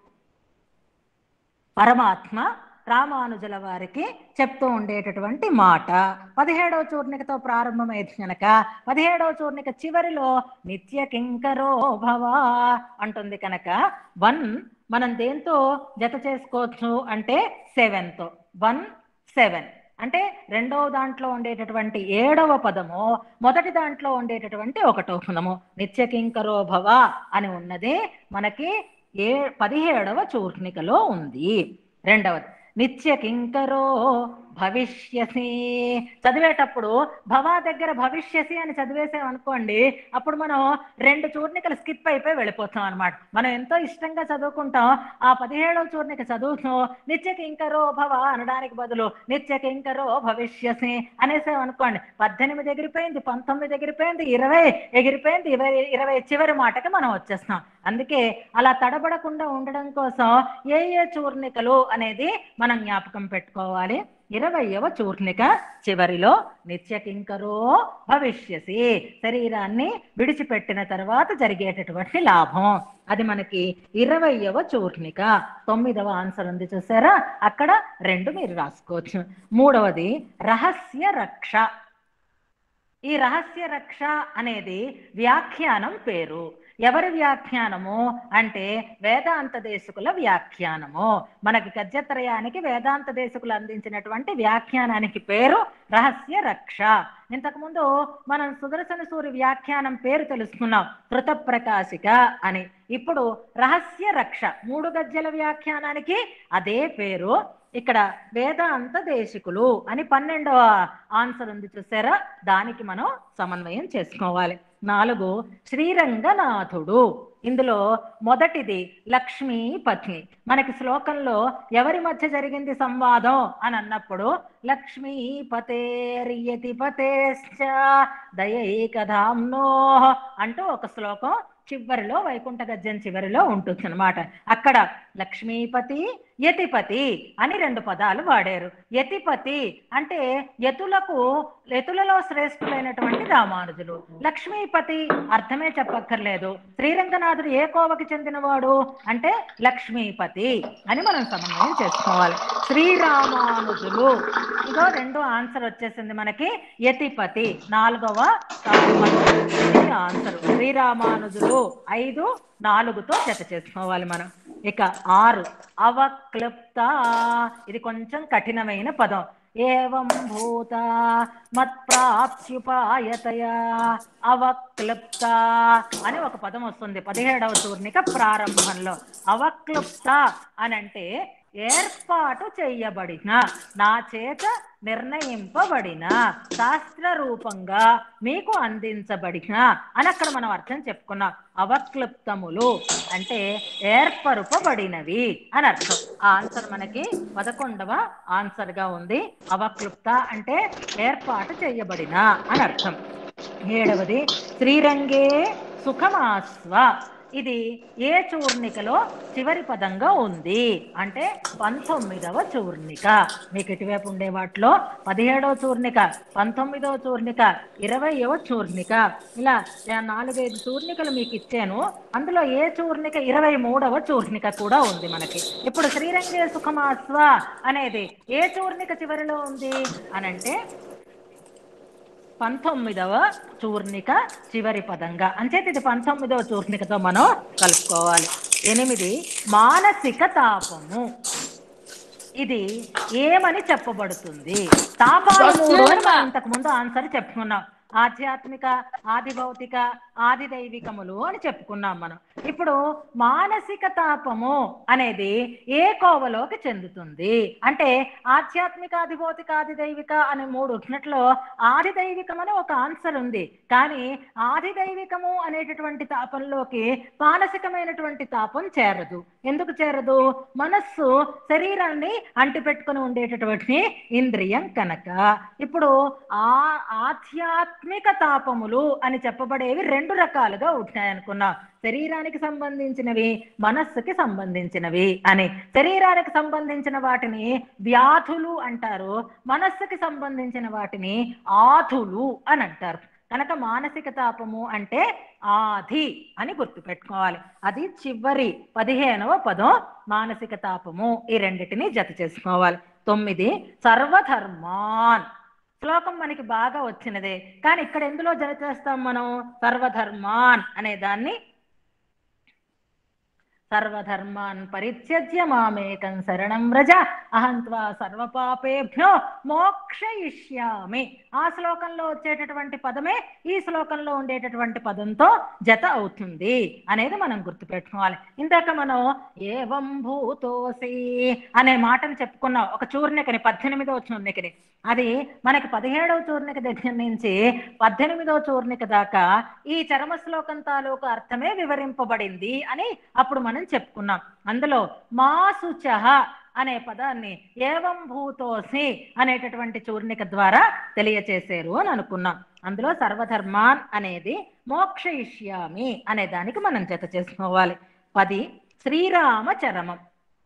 పరమాత్మ రామానుజుల వారికి చెప్తూ ఉండేటటువంటి మాట పదిహేడవ చూర్ణికతో ప్రారంభమైంది కనుక పదిహేడవ చూర్ణిక చివరిలో నిత్య కింకరో భవ అంటుంది కనుక వన్ మనం దేంతో జత చేసుకోవచ్చు అంటే సెవెన్తో. వన్ సెవెన్ అంటే రెండవ దాంట్లో ఉండేటటువంటి ఏడవ పదము మొదటి దాంట్లో ఉండేటటువంటి ఒకటో పదము. నిత్య కింకరో భవ అని ఉన్నది మనకి ఏ పదిహేడవ చూర్ణికలో ఉంది. రెండవది నిత్య కింకరో భవిష్యసి. చదివేటప్పుడు భవ దగ్గర భవిష్యసి అని చదివేసాం అనుకోండి, అప్పుడు మనం రెండు చూర్ణికలు స్కిప్ అయిపోయి వెళ్ళిపోతాం అనమాట. మనం ఎంతో ఇష్టంగా చదువుకుంటాం. ఆ పదిహేడవ చూర్ణిక చదువుతాం, నిత్య కింకరో భవ అనడానికి బదులు నిత్య కింకరో భవిష్యసి అనేసాం అనుకోండి, పద్దెనిమిది ఎగిరిపోయింది, పంతొమ్మిది ఎగిరిపోయింది, ఇరవై ఎగిరిపోయింది, ఇరవై ఇరవై చివరి మాటకి మనం వచ్చేస్తాం. అందుకే అలా తడబడకుండా ఉండడం కోసం ఏ ఏ చూర్ణికలు అనేది మనం జ్ఞాపకం పెట్టుకోవాలి. ఇరవయవ చూర్ణిక చివరిలో నిత్య కింకరో భవిష్యసి, శరీరాన్ని విడిచిపెట్టిన తర్వాత జరిగేటటువంటి లాభం, అది మనకి ఇరవయవ చూర్ణిక తొమ్మిదవ ఆన్సర్ ఉంది చూసారా, అక్కడ రెండు మీరు రాసుకోవచ్చు. మూడవది రహస్య రక్ష. ఈ రహస్య రక్ష అనేది వ్యాఖ్యానం పేరు. ఎవరి వ్యాఖ్యానము అంటే వేదాంత దేశకుల వ్యాఖ్యానము. మనకి గద్యత్రయానికి వేదాంత దేశకులు అందించినటువంటి వ్యాఖ్యానానికి పేరు రహస్య రక్ష. ఇంతకుముందు మనం సుదర్శన సూరి వ్యాఖ్యానం పేరు తెలుసుకున్నాం, కృత ప్రకాశిక అని. ఇప్పుడు రహస్య రక్ష మూడు గద్యల వ్యాఖ్యానానికి అదే పేరు. ఇక్కడ వేదాంత దేశికులు అని పన్నెండవ ఆన్సర్ ఉంది చూసారా, దానికి మనం సమన్వయం చేసుకోవాలి. నాలుగు శ్రీరంగనాథుడు. ఇందులో మొదటిది లక్ష్మీపతి. మనకి శ్లోకంలో ఎవరి మధ్య జరిగింది సంవాదం అని అన్నప్పుడు లక్ష్మీపతేర్యతి పతేశ్చ దయైకధామ్నో అంటూ ఒక శ్లోకం చివరిలో వైకుంఠ గద్యం చివరిలో ఉంటుంది అనమాట. అక్కడ లక్ష్మీపతి యతిపతి అని రెండు పదాలు వాడారు. యతిపతి అంటే యతులకు యతులలో శ్రేష్ఠులైనటువంటి రామానుజులు. లక్ష్మీపతి అర్థమే చెప్పక్కర్లేదు. శ్రీరంగనాథుడు ఏ కోవకి చెందినవాడు అంటే లక్ష్మీపతి అని మనం సమన్వయం చేసుకోవాలి. శ్రీరామానుజులు ఇదో రెండో ఆన్సర్ వచ్చేసింది మనకి. యతిపతి నాలుగవ ఆన్సర్. శ్రీరామానుజులు ఐదు నాలుగుతో జత చేసుకోవాలి మనం. ఇక ఆరు అవక్లుప్త. ఇది కొంచెం కఠినమైన పదం. ఏవం భూత మత్ప్రాప్త్యుపాయతయా అవక్లుప్త అని ఒక పదం వస్తుంది పదిహేడవ చూర్ణిక ప్రారంభంలో. అవక్లుప్త అని అంటే ఏర్పాటు చెయ్యబడిన, నా చేత నిర్ణయింపబడిన, శాస్త్ర రూపంగా మీకు అందించబడిన అని అక్కడ మనం అర్థం చెప్పుకున్నాం. అవక్లుప్తములు అంటే ఏర్పరుపబడినవి అని అర్థం. ఆ ఆన్సర్ మనకి పదకొండవ ఆన్సర్ గా ఉంది. అవక్లుప్త అంటే ఏర్పాటు చేయబడిన అని అర్థం. ఏడవది శ్రీరంగే సుఖమాస్వ. ఇది ఏ చూర్ణికలో చివరి పదంగా ఉంది అంటే పంతొమ్మిదవ చూర్ణిక. మీకు ఇటువైపు ఉండే వాటిలో పదిహేడవ చూర్ణిక, పంతొమ్మిదవ చూర్ణిక, ఇరవైవ చూర్ణిక, ఇలా నాలుగైదు చూర్ణికలు మీకు ఇచ్చాను. అందులో ఏ చూర్ణిక ఇరవై మూడవ చూర్ణిక కూడా ఉంది మనకి. ఇప్పుడు శ్రీరంగే సుఖమాస్వ అనేది ఏ చూర్ణిక చివరిలో ఉంది అనంటే పంతొమ్మిదవ చూర్ణిక చివరి పదంగా. అంచేత ఇది పంతొమ్మిదవ చూర్ణికతో మనం కలుపుకోవాలి. ఎనిమిది మానసిక తాపము. ఇది ఏమని చెప్పబడుతుంది? తాపాలు మూడు అని మనం ఇంతకు ముందు ఆన్సర్ చెప్పుకున్నాం. ఆధ్యాత్మిక, ఆది భౌతిక, ఆది దైవికములు అని చెప్పుకున్నాం మనం. ఇప్పుడు మానసిక తాపము అనేది ఏ కోవలోకి చెందుతుంది అంటే ఆధ్యాత్మిక, ఆది భౌతిక, ఆది దైవిక అనే మూడు ఉన్నట్లో ఆది దైవికం అని ఒక ఆన్సర్ ఉంది. కానీ ఆది దైవికము అనేటటువంటి తాపంలోకి మానసికమైనటువంటి తాపం చేరదు. ఎందుకు చేరదు? మనస్సు శరీరాన్ని అంటిపెట్టుకుని ఉండేటటువంటి ఇంద్రియం కనుక. ఇప్పుడు ఆ ఆధ్యాత్మిక తాపములు అని చెప్పబడేవి రెండు రకాలుగా ఉంటాయనుకున్నాం. శరీరానికి సంబంధించినవి, మనస్సుకి సంబంధించినవి అని. శరీరానికి సంబంధించిన వాటిని వ్యాధులు అంటారు, మనస్సుకి సంబంధించిన వాటిని ఆధులు అని అంటారు. కనుక మానసిక తాపము అంటే ఆది అని గుర్తుపెట్టుకోవాలి. అది చివరి పదిహేనవ పదం మానసిక తాపము. ఈ రెండిటిని జత చేసుకోవాలి. తొమ్మిది సర్వధర్మాన్. శ్లోకం మనకి బాగా వచ్చినదే, కానీ ఇక్కడ ఎందులో జత చేస్తాం మనం? సర్వధర్మాన్ అనే దాన్ని సర్వధర్మాన్ పరిత్యజ్య మామేకం శరణం వ్రజ అహం త్వా సర్వపాపేభ్యో మోక్షయిష్యామి. ఆ శ్లోకంలో వచ్చేటటువంటి పదమే ఈ శ్లోకంలో ఉండేటటువంటి పదంతో జత అవుతుంది అనేది మనం గుర్తుపెట్టుకోవాలి. ఇందాక మనం ఏవం భూతోసి అనే మాటను చెప్పుకున్నాం ఒక చూర్ణికని, పద్దెనిమిదవ చూర్ణికని. అది మనకి పదిహేడవ చూర్ణిక దగ్గర నుంచి పద్దెనిమిదవ చూర్ణిక దాకా ఈ చరమ శ్లోకం తాలూకు అర్థమే వివరింపబడింది అని అప్పుడు మనం చెప్పుకున్నాం. అందులో మా శుచః అనే పదాన్ని ఏవం భూతోసి అనేటటువంటి చూర్ణిక ద్వారా తెలియచేశారు అని అనుకున్నాం. అందులో సర్వధర్మాన్ అనేది మోక్షయిష్యామి అనే దానికి మనం జత చేసుకోవాలి. పది శ్రీరామ చరమం.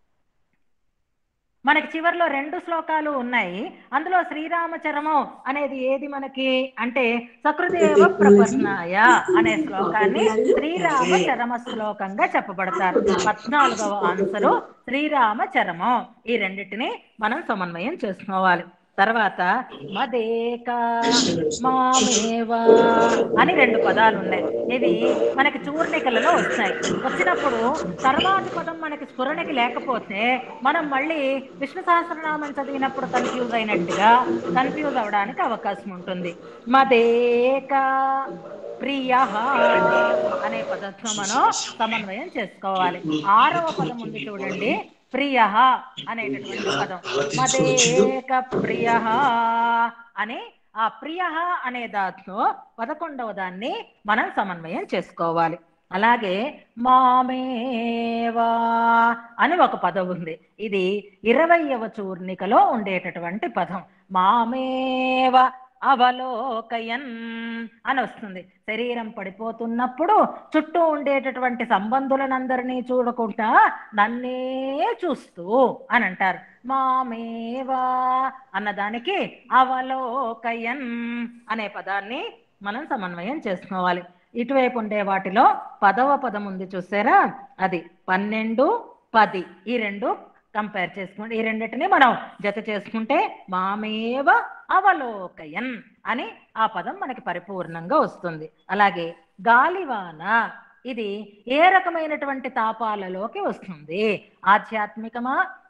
మనకి చివరిలో రెండు శ్లోకాలు ఉన్నాయి. అందులో శ్రీరామచరమం అనేది ఏది మనకి అంటే సకృదేవ ప్రపన్నాయ అనే శ్లోకాన్ని శ్రీరామ చరమ శ్లోకంగా చెప్పబడతారు. పద్నాలుగవ ఆన్సరు శ్రీరామ చరమం. ఈ రెండింటిని మనం సమన్వయం చేసుకోవాలి. తర్వాత మదేక మామేవా అని రెండు పదాలు ఉన్నాయి. ఇవి మనకి చూర్ణికలలో వస్తాయి. వచ్చినప్పుడు తర్వాతి పదం మనకి స్ఫురణకి లేకపోతే మనం మళ్ళీ విష్ణు సహస్రనామం చదివినప్పుడు కన్ఫ్యూజ్ అయినట్టుగా కన్ఫ్యూజ్ అవడానికి అవకాశం ఉంటుంది. మదేక ప్రియ అనే పదంతో మనం సమన్వయం చేసుకోవాలి. ఆరవ పదం ఉంది చూడండి, ప్రియ అనేటటువంటి పదం. మదేక ప్రియ అని ఆ ప్రియ అనే దాంతో పదకొండవ దాన్ని మనం సమన్వయం చేసుకోవాలి. అలాగే మామేవా అని ఒక పదం ఉంది. ఇది ఇరవైవ చూర్ణికలో ఉండేటటువంటి పదం. మామేవ అవలోకయన్ అని వస్తుంది. శరీరం పడిపోతున్నప్పుడు చుట్టూ ఉండేటటువంటి సంబంధులనందరినీ చూడకుండా నన్నే చూస్తూ అని అంటారు. మామేవా అన్నదానికి అవలోకయన్ అనే పదాన్ని మనం సమన్వయం చేసుకోవాలి. ఇటువైపు ఉండే వాటిలో పదవ పదం ఉంది చూసారా, అది పన్నెండు పది. ఈ రెండు కంపేర్ చేసుకుంటే ఈ రెండింటిని మనం జత చేసుకుంటే మామేవ అవలోకయన్ అని ఆ పదం మనకి పరిపూర్ణంగా వస్తుంది. అలాగే గాలివాన ఇది ఏ రకమైనటువంటి తాపాలలోకి వస్తుంది? ఆధ్యాత్మికమా,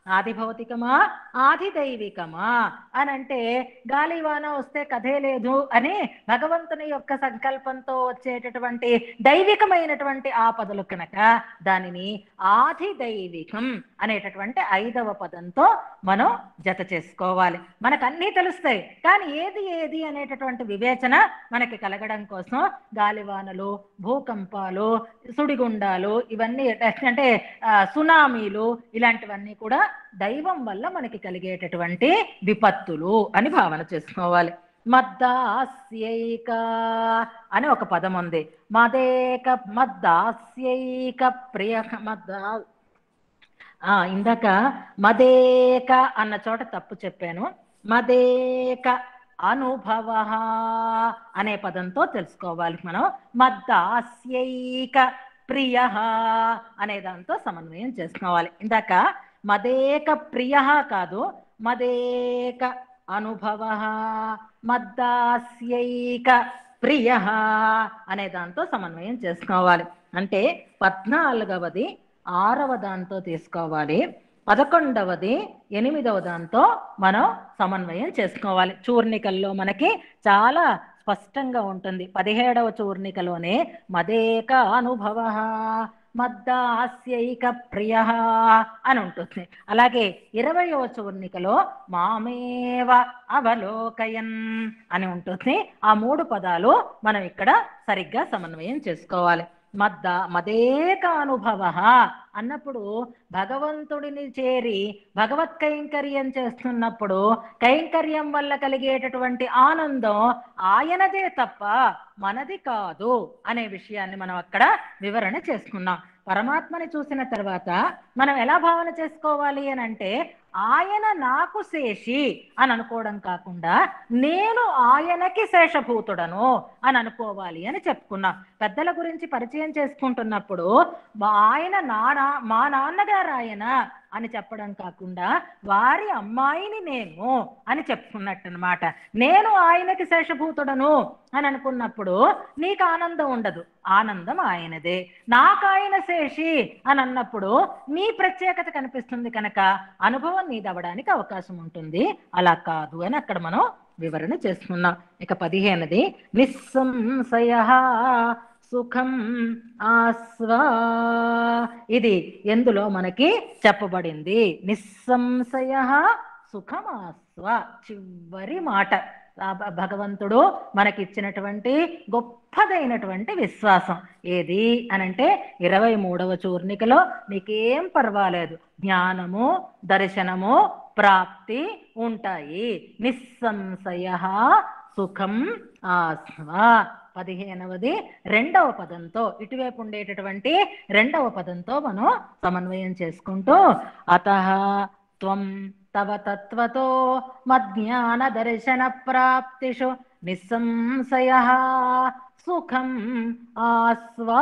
ఆది భౌతికమా ఆది దైవికమా అని అంటే గాలివాన వస్తే కథే లేదు అని భగవంతుని యొక్క సంకల్పంతో వచ్చేటటువంటి దైవికమైనటువంటి ఆపదలు కనుక దానిని ఆది దైవికం అనేటటువంటి ఐదవ పదంతో మనం జత చేసుకోవాలి. మనకు అన్నీ తెలుస్తాయి, కానీ ఏది ఏది అనేటటువంటి వివేచన మనకి కలగడం కోసం గాలివానలు, భూకంపాలు, సుడిగుండాలు, ఇవన్నీ అంటే సునామీలు, ఇలాంటివన్నీ కూడా దైవం వల్ల మనకి కలిగేటటువంటి విపత్తులు అని భావన చేసుకోవాలి. మద్దాస్యైక అని ఒక పదం ఉంది. మదేక మద్దాస్యైక ప్రియ మద్దా ఆ ఇందాక మదేక అన్న చోట తప్పు చెప్పాను. మదేక అనుభవ అనే పదంతో తెలుసుకోవాలి మనం. మద్దాస్యైక ప్రియ అనే దాంతో సమన్వయం చేసుకోవాలి. ఇందాక మదేక ప్రియ కాదు, మదేక అనుభవ, మద్దాస్యైక ప్రియ అనే దాంతో సమన్వయం చేసుకోవాలి. అంటే పద్నాలుగవది ఆరవ దాంతో తీసుకోవాలి, పదకొండవది ఎనిమిదవ దాంతో మనం సమన్వయం చేసుకోవాలి. చూర్ణికల్లో మనకి చాలా స్పష్టంగా ఉంటుంది. పదిహేడవ చూర్ణికలోనే మదేక అనుభవ మద్దాస్యైక ప్రియ అని ఉంటుంది. అలాగే ఇరవయవ చూర్ణికలో మామేవ అవలోకయన్ అని ఉంటుంది. ఆ మూడు పదాలు మనం ఇక్కడ సరిగ్గా సమన్వయం చేసుకోవాలి. మద్ద మదేక అనుభవ అన్నప్పుడు భగవంతుడిని చేరి భగవత్ కైంకర్యం చేస్తున్నప్పుడు కైంకర్యం వల్ల కలిగేటటువంటి ఆనందం ఆయనదే తప్ప మనది కాదు అనే విషయాన్ని మనం అక్కడ వివరణ చేసుకున్నాం. పరమాత్మని చూసిన తర్వాత మనం ఎలా భావన చేసుకోవాలి అని అంటే ఆయన నాకు శేషి అని అనుకోవడం కాకుండా నేను ఆయనకి శేషభూతుడను అని అనుకోవాలి అని చెప్పుకున్నాం. పెద్దల గురించి పరిచయం చేసుకుంటున్నప్పుడు ఆయన నాన్న మా నాన్నగారు ఆయన అని చెప్పడం కాకుండా వారి అమ్మాయిని నేను అని చెప్పుకున్నట్టు అనమాట. నేను ఆయనకి శేషభూతుడను అని అనుకున్నప్పుడు నీకు ఆనందం ఉండదు, ఆనందం ఆయనదే. నాకు ఆయన శేషి అని అన్నప్పుడు నీ ప్రత్యేకత కనిపిస్తుంది కనుక అనుభవం నీదవడానికి అవకాశం ఉంటుంది. అలా కాదు అని అక్కడ మనం వివరణ చేసుకున్నాం. ఇక పదిహేనది నిస్సంశయ సుఖం ఆస్వా. ఇది ఎందులో మనకి చెప్పబడింది. నిస్సంశయ సుఖం ఆస్వా చివరి మాట. భగవంతుడు మనకిచ్చినటువంటి గొప్పదైనటువంటి విశ్వాసం ఏది అనంటే ఇరవై మూడవ చూర్ణికలో నీకేం పర్వాలేదు, జ్ఞానము దర్శనము ప్రాప్తి ఉంటాయి. నిస్సంశయ సుఖం ఆస్వా. పదిహేనవది రెండవ పదంతో ఇటువైపు ఉండేటటువంటి రెండవ పదంతో మనం సమన్వయం చేసుకుంటూ అతః త్వం తవ తత్వతో మజ్ఞాన దర్శన ప్రాప్తిషు నిస్సంశయ సుఖం ఆస్వా.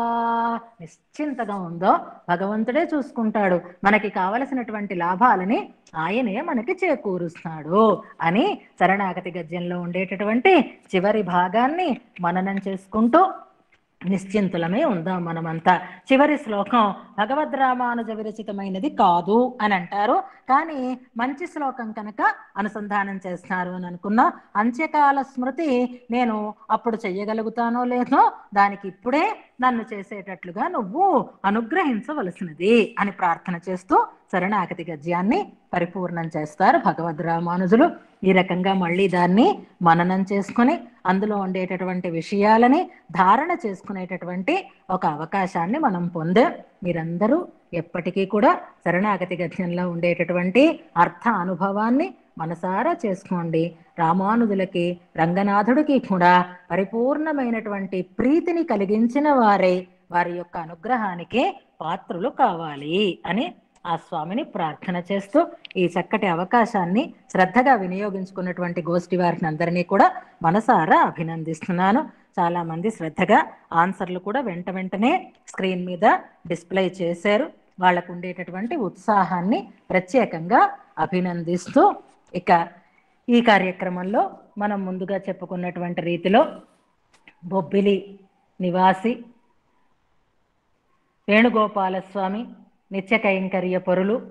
నిశ్చింతగా ఉందో భగవంతుడే చూసుకుంటాడు, మనకి కావలసినటువంటి లాభాలని ఆయనే మనకి చేకూరుస్తాడు అని శరణాగతి గద్యంలో ఉండేటటువంటి చివరి భాగాన్ని మననం చేసుకుంటూ నిశ్చింతులమే ఉందాం మనమంతా. చివరి శ్లోకం భగవద్ రామానుజ విరచితమైనది కాదు అని అంటారు, కానీ మంచి శ్లోకం కనుక అనుసంధానం చేస్తున్నారు అని అనుకున్నా. అంత్యకాల స్మృతి నేను అప్పుడు చెయ్యగలుగుతానో లేదో దానికి ఇప్పుడే నన్ను చేసేటట్లుగా నువ్వు అనుగ్రహించవలసినది అని ప్రార్థన చేస్తూ శరణాగతి గద్యాన్ని పరిపూర్ణం చేస్తారు భగవద్ రామానుజులు. ఈ రకంగా మళ్ళీ దాన్ని మననం చేసుకుని అందులో ఉండేటటువంటి విషయాలని ధారణ చేసుకునేటటువంటి ఒక అవకాశాన్ని మనం పొందే. మీరందరూ ఎప్పటికీ కూడా శరణాగతి గద్యంలో ఉండేటటువంటి అర్థ అనుభవాన్ని మనసారా చేసుకోండి. రామానుజులకి రంగనాథుడికి కూడా పరిపూర్ణమైనటువంటి ప్రీతిని కలిగించిన వారే వారి యొక్క అనుగ్రహానికి పాత్రులు కావాలి అని ఆ స్వామిని ప్రార్థన చేస్తూ ఈ చక్కటి అవకాశాన్ని శ్రద్ధగా వినియోగించుకున్నటువంటి గోష్ఠి వారిని అందరినీ కూడా మనసారా అభినందిస్తున్నాను. చాలా మంది శ్రద్ధగా ఆన్సర్లు కూడా వెంట వెంటనే స్క్రీన్ మీద డిస్ప్లే చేశారు. వాళ్ళకు ఉండేటటువంటి ఉత్సాహాన్ని ప్రత్యేకంగా అభినందిస్తూ ఇక ఈ కార్యక్రమంలో మనం ముందుగా చెప్పుకున్నటువంటి రీతిలో బొబ్బిలి నివాసి వేణుగోపాలస్వామి నిత్య కైంకర్య పరులు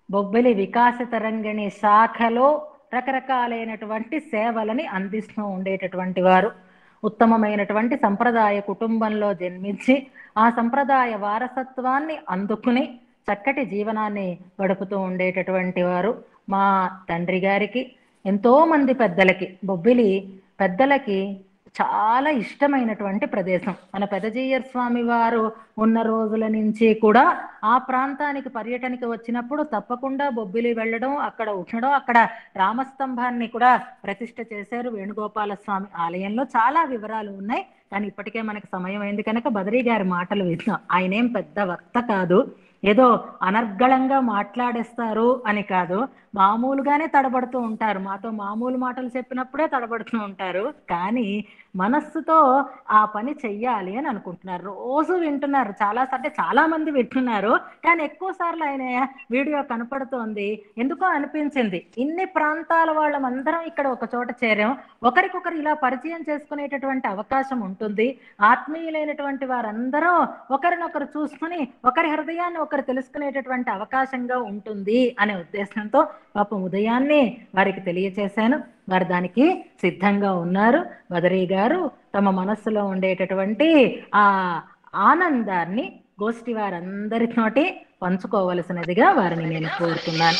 బొబ్బిలి వికాస తరంగిణి శాఖలో రకరకాలైనటువంటి సేవలని అందిస్తూ ఉండేటటువంటి వారు. ఉత్తమమైనటువంటి సంప్రదాయ కుటుంబంలో జన్మించి ఆ సంప్రదాయ వారసత్వాన్ని అందుకుని చక్కటి జీవనాన్ని గడుపుతూ ఉండేటటువంటి వారు. మా తండ్రి గారికి, ఎంతో మంది పెద్దలకి బొబ్బిలి పెద్దలకి చాలా ఇష్టమైనటువంటి ప్రదేశం. మన పెదజీయర్ స్వామి వారు ఉన్న రోజుల నుంచి కూడా ఆ ప్రాంతానికి పర్యటనకి వచ్చినప్పుడు తప్పకుండా బొబ్బిలి వెళ్ళడం, అక్కడ ఉండడం, అక్కడ రామస్తంభాన్ని కూడా ప్రతిష్ఠ చేశారు వేణుగోపాల స్వామి ఆలయంలో. చాలా వివరాలు ఉన్నాయి, కానీ ఇప్పటికే మనకి సమయం అయింది కనుక బదరీ గారి మాటలు విందాం. ఆయనేం పెద్ద వక్త కాదు, ఏదో అనర్గళంగా మాట్లాడేస్తారు అని కాదు, మామూలుగానే తడబడుతూ ఉంటారు. మాతో మామూలు మాటలు చెప్పినప్పుడే తడబడుతూ ఉంటారు, కానీ మనస్సుతో ఆ పని చెయ్యాలి అని అనుకుంటున్నారు. రోజు వింటున్నారు, చాలా అంటే చాలా మంది వింటున్నారు, కానీ ఎక్కువ సార్లు ఆయన వీడియో కనపడుతోంది. ఎందుకో అనిపించింది, ఇన్ని ప్రాంతాల వాళ్ళమందరం ఇక్కడ ఒక చోట చేరాం, ఒకరికొకరు ఇలా పరిచయం చేసుకునేటటువంటి అవకాశం ఉంటుంది, ఆత్మీయులైనటువంటి వారందరూ ఒకరినొకరు చూసుకుని ఒకరి హృదయాన్ని ఒకరు తెలుసుకునేటటువంటి అవకాశంగా ఉంటుంది అనే ఉద్దేశంతో పాపం ఉదయాన్నే వారికి తెలియచేశాను. వారు దానికి సిద్ధంగా ఉన్నారు. బదరీ గారు తమ మనస్సులో ఉండేటటువంటి ఆ ఆనందాన్ని గోష్ఠి వారందరితోటి పంచుకోవలసినదిగా వారిని నేను కోరుతున్నాను.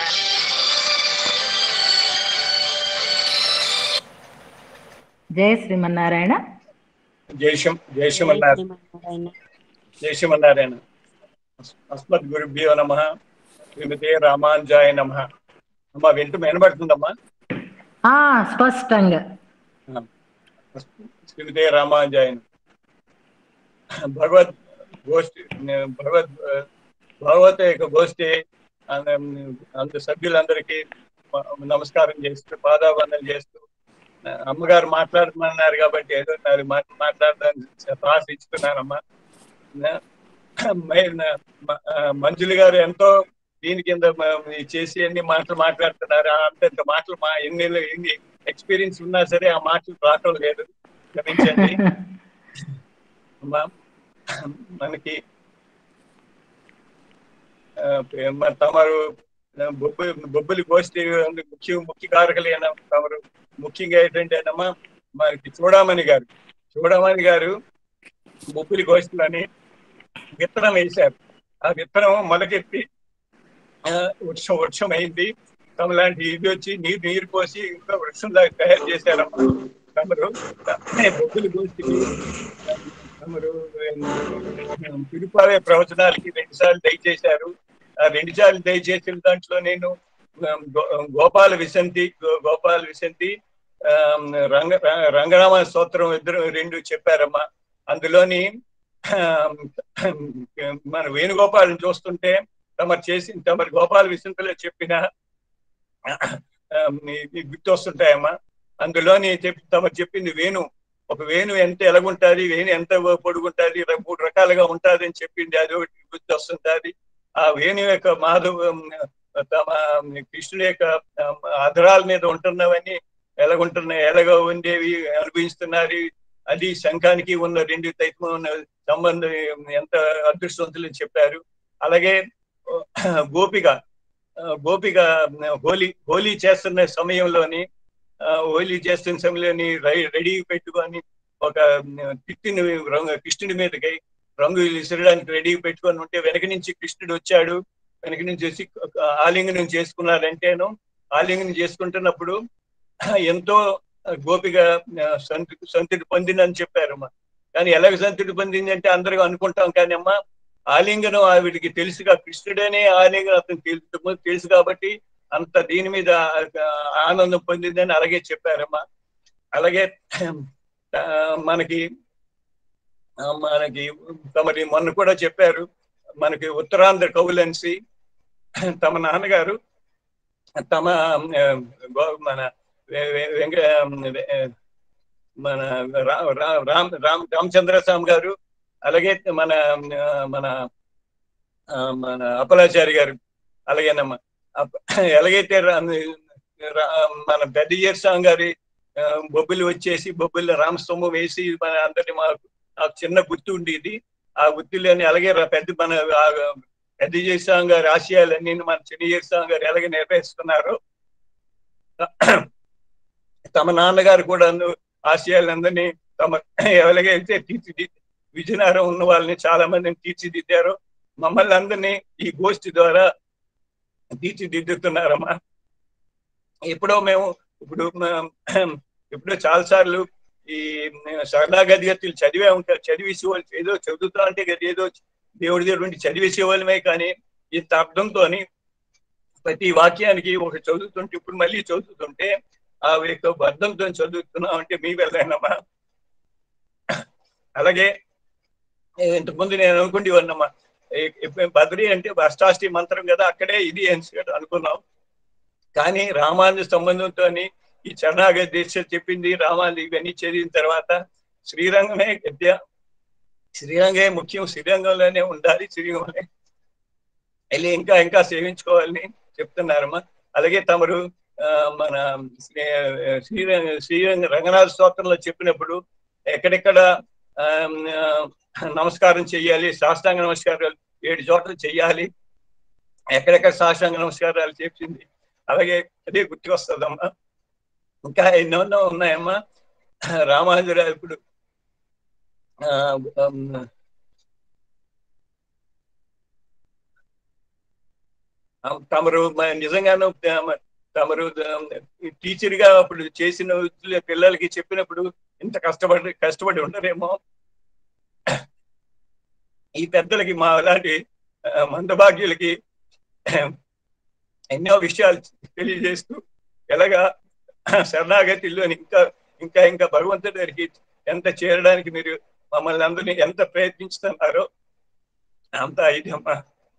జయ శ్రీమన్నారాయణ. జయశం జయశమన్నారాయణ. జయశమన్నారాయణ. అస్మద్ గురుభ్యో నమః. శ్రీమతే రామానుజాయ నమః. అమ్మా వింటూ వినబడుతుందమ్మా? ఆ స్పష్టంగా. శ్రీమతే రామానుజాయ. భగవద్ గోష్ఠి భగవద్ భగవత యొక్క గోష్ఠి అంత సభ్యులందరికీ నమస్కారం చేస్తూ పాదావందన చేస్తూ, అమ్మగారు మాట్లాడమన్నారు కాబట్టి ఏదో నాది మాట్లాడడానికి ఆశిస్తున్నానమ్మా. మంజులు గారు ఎంతో దీని కింద చేసి ఎన్ని మాటలు మాట్లాడుతున్నారు. అంతంత మాటలు మా ఎన్ని ఎన్ని ఎక్స్పీరియన్స్ ఉన్నా సరే ఆ మాటలు రావటం లేదు, క్షమించండి అమ్మా. మనకి తమరు బొబ్బి బొబ్బిలి గోష్ఠి ముఖ్య ముఖ్య కారకులైన తమరు ముఖ్యంగా ఏంటంటేనమ్మా, మనకి చూడమణి గారు చూడమణి గారు బొబ్బిలి గోష్ఠిలోని విత్తనం వేశారు. ఆ విత్తనం మొలకెత్తి వృక్షం వృక్షం అయింది. తమ లాంటి ఇది వచ్చి నీరు నీరు పోసి ఇంకా వృక్షంలాగా తయారు చేశారమ్మా. తమరు బొబ్బిలి గోష్ఠికి తమరు తిరుపాలయ ప్రవచనాలకి రెండు సార్లు దయచేశారు. ఆ రెండు సార్లు దయచేసిన దాంట్లో నేను గోపాల విశంతి గోపాల విశంతి రంగ రంగనామ స్తోత్రం ఇద్దరు రెండు చెప్పారమ్మా. అందులోని మన వేణుగోపాలను చూస్తుంటే తమరు చేసి తమరు గోపాల విశంతిలో చెప్పిన గుర్తొస్తుంటాయమ్మా. అందులోని చెప్పి తమరు చెప్పింది వేణు, ఒక వేణు ఎంత ఎలాగుంటుంది, వేణు ఎంత పొడుగుంటుంది, మూడు రకాలుగా ఉంటుంది అని చెప్పింది, అది ఒకటి గుర్తు వస్తుంటుంది. ఆ వేణు యొక్క మాధవ తమ కృష్ణుడి యొక్క అధరాల మీద ఉంటున్నవన్నీ ఎలాగుంటున్నాయి, ఎలాగ ఉండేవి అనుభవిస్తున్నారు. అది శంఖానికి ఉన్న రెండు తైత్వం ఉన్న సంబంధం ఎంత అదృష్టవంతులు చెప్పారు. అలాగే గోపిక గోపిక హోలీ హోలీ చేస్తున్న సమయంలోని హోలీ చేస్తున్న సమయంలోని రెడీ పెట్టుకొని ఒక తిట్టిని రంగు కృష్ణుడి మీదకి రంగు విసరడానికి రెడీ పెట్టుకొని ఉంటే వెనక నుంచి కృష్ణుడు వచ్చాడు. వెనక నుంచి వచ్చి ఆలింగనం చేసుకున్నారంటేను ఆలింగనం చేసుకుంటున్నప్పుడు ఎంతో గోపిక సంతృ సంతృప్తి పొందిందని చెప్పారమ్మా. కానీ ఎలాగ సంతృప్తి పొందింది అంటే అందరూ అనుకుంటాం, కానీ అమ్మా ఆలింగనం ఆవిడికి తెలుసుగా, కృష్ణుడనే ఆలింగనం అతను తెలుసు తెలుసు కాబట్టి అంత దీని మీద ఆనందం పొందిందని అలాగే చెప్పారమ్మా. అలాగే మనకి మనకి తమరి మొన్న కూడా చెప్పారు, మనకి ఉత్తరాంధ్ర కవులన్సి తమ నాన్నగారు తమ మన వెంక మన రామ్ రామ్ రామచంద్ర స్వామి గారు, అలాగే మన మన మన అప్పలాచారి గారు, అలాగేనమ్మా ఎలాగైతే మన పెద్దయ్యర్ స్వామి గారి బొబ్బిలి వచ్చేసి బొబ్బిలి రామస్తంభం వేసి మన అందరినీ మాకు నాకు చిన్న గుర్తు ఉండేది. ఆ గుర్తులోని అలాగే పెద్ద మన పెద్దజీవి స్వామి గారి ఆశయాలన్నీ మన చిన్నజీవి స్వామి గారు ఎలాగ నెరవేరుస్తున్నారు, తమ నాన్నగారు కూడా ఆశయాలందరినీ తమ ఎలాగైతే తీర్చిది విజయనగరం ఉన్న వాళ్ళని చాలా మందిని తీర్చిదిద్దారు, మమ్మల్ని అందరినీ ఈ గోష్ఠి ద్వారా తీర్చిదిద్దుతున్నారమ్మా. ఎప్పుడో మేము ఇప్పుడు ఎప్పుడో చాలా సార్లు ఈ శరణాగతిగతులు చదివే ఉంటారు, చదివేసేవాళ్ళు ఏదో చదువుతా అంటే ఏదో దేవుడి దేవుడి చదివేసేవాళ్ళమే, కానీ ఇంత అర్థంతో ప్రతి వాక్యానికి ఒక చదువుతుంటే ఇప్పుడు మళ్ళీ చదువుతుంటే ఆ యొక్క అర్థంతో చదువుతున్నాం అంటే మీ వెళ్ళానమ్మా. అలాగే ఇంతకుముందు నేను అనుకుంటేవన్నమ్మా, బద్రీ అంటే అష్టాష్టి మంత్రం కదా, అక్కడే ఇది అనుకున్నాం. కానీ రామానుజ సంబంధంతో ఈ శరణాగతి దీక్ష చెప్పింది, రామానుజ ఇవన్నీ చదివిన తర్వాత శ్రీరంగమే విద్య, శ్రీరంగమే ముఖ్యం, శ్రీరంగంలోనే ఉండాలి, శ్రీరంగంలోనే వెళ్ళి ఇంకా ఇంకా సేవించుకోవాలని చెప్తున్నారమ్మా. అలాగే తమరు మన శ్రీరంగ శ్రీరంగ రంగనాథ స్తోత్రంలో చెప్పినప్పుడు ఎక్కడెక్కడ నమస్కారం చెయ్యాలి, సాష్టాంగ నమస్కారాలు ఏడు చోట్ల చెయ్యాలి, ఎక్కడెక్కడ సాష్టాంగ నమస్కారాలు చెప్పింది, అలాగే అదే గుర్తుకొస్తుందమ్మా. ఇంకా ఎన్నెన్నో ఉన్నాయమ్మా. రామానుజరావు ఇప్పుడు తమరు నిజంగానూ తమరు టీచర్ గా అప్పుడు చేసిన పిల్లలకి చెప్పినప్పుడు ఇంత కష్టపడి కష్టపడి ఉండరేమో. ఈ పెద్దలకి మా అలాంటి మందభాగ్యులకి ఎన్నో విషయాలు తెలియజేస్తూ ఎలాగా శరణాగతిలో ఇంకా ఇంకా ఇంకా భగవంతుడి దగ్గరికి ఎంత చేరడానికి మీరు మమ్మల్ని అందరినీ ఎంత ప్రయత్నిస్తున్నారో అంత ఇది అమ్మా,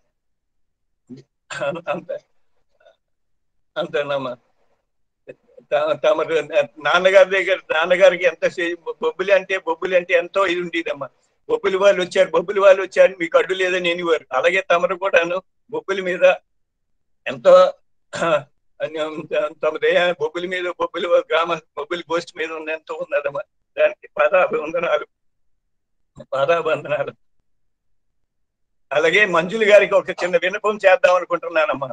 అంత అంతేనమ్మా. తమరు నాన్నగారి దగ్గర నాన్నగారికి ఎంత బొబ్బులి అంటే బొబ్బులి అంటే ఎంతో ఇది ఉండేదమ్మా. బొబ్బులి వాళ్ళు వచ్చారు, బొబ్బులి వాళ్ళు వచ్చారు, మీకు అడ్డు లేదని అనేవారు. అలాగే తమరు కూడాను బొబ్బులి మీద ఎంతో తమ దయ బొబ్బులి మీద బొబ్బులి గ్రామ బొబ్బులి గోష్ఠి మీద ఉన్న ఎంతో ఉన్నదమ్మా. దానికి పాదాభివందనాలు పాదాభివందనాలు. అలాగే మంజులు గారికి ఒక చిన్న విన్నపం చేద్దాం అనుకుంటున్నానమ్మా.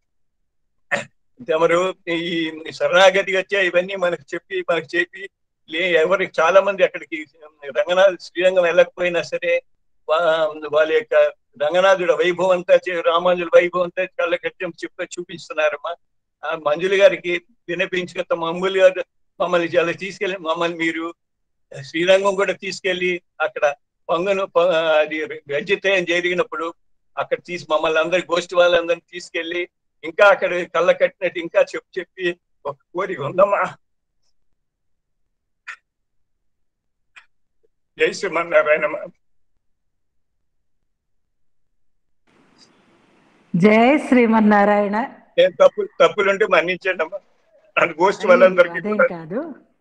తమరు ఈ శరణాగతి వచ్చా ఇవన్నీ మనకు చెప్పి మనకు చెప్పి లే ఎవరికి చాలా మంది అక్కడికి రంగనాథ శ్రీరంగం వెళ్ళకపోయినా సరే వాళ్ళ యొక్క రంగనాథుడు వైభవం అంతా రామానుజుల వైభవం అంతా కళ్ళ కట్టం చెప్పి చూపిస్తున్నారమ్మా. ఆ మంజులు గారికి వినిపించుక మమ్మల్ని గారు మమ్మల్ని చాలా తీసుకెళ్ళి మమ్మల్ని మీరు శ్రీరంగం కూడా తీసుకెళ్ళి అక్కడ పొంగను అది గజ్జితయం జరిగినప్పుడు అక్కడ తీసి మమ్మల్ని అందరి గోష్ఠి వాళ్ళందరినీ తీసుకెళ్ళి ఇంకా అక్కడ కళ్ళ కట్టినట్టు ఇంకా చెప్పి చెప్పి ఒక కోరిక ఉందమ్మా. జై శ్రీమన్నారాయణమ్మా. జై శ్రీమన్నారాయణ. తప్పు తప్పులుంటే మన్నించండి అమ్మా. అది గోష్ఠి వాళ్ళందరికీ కాదు,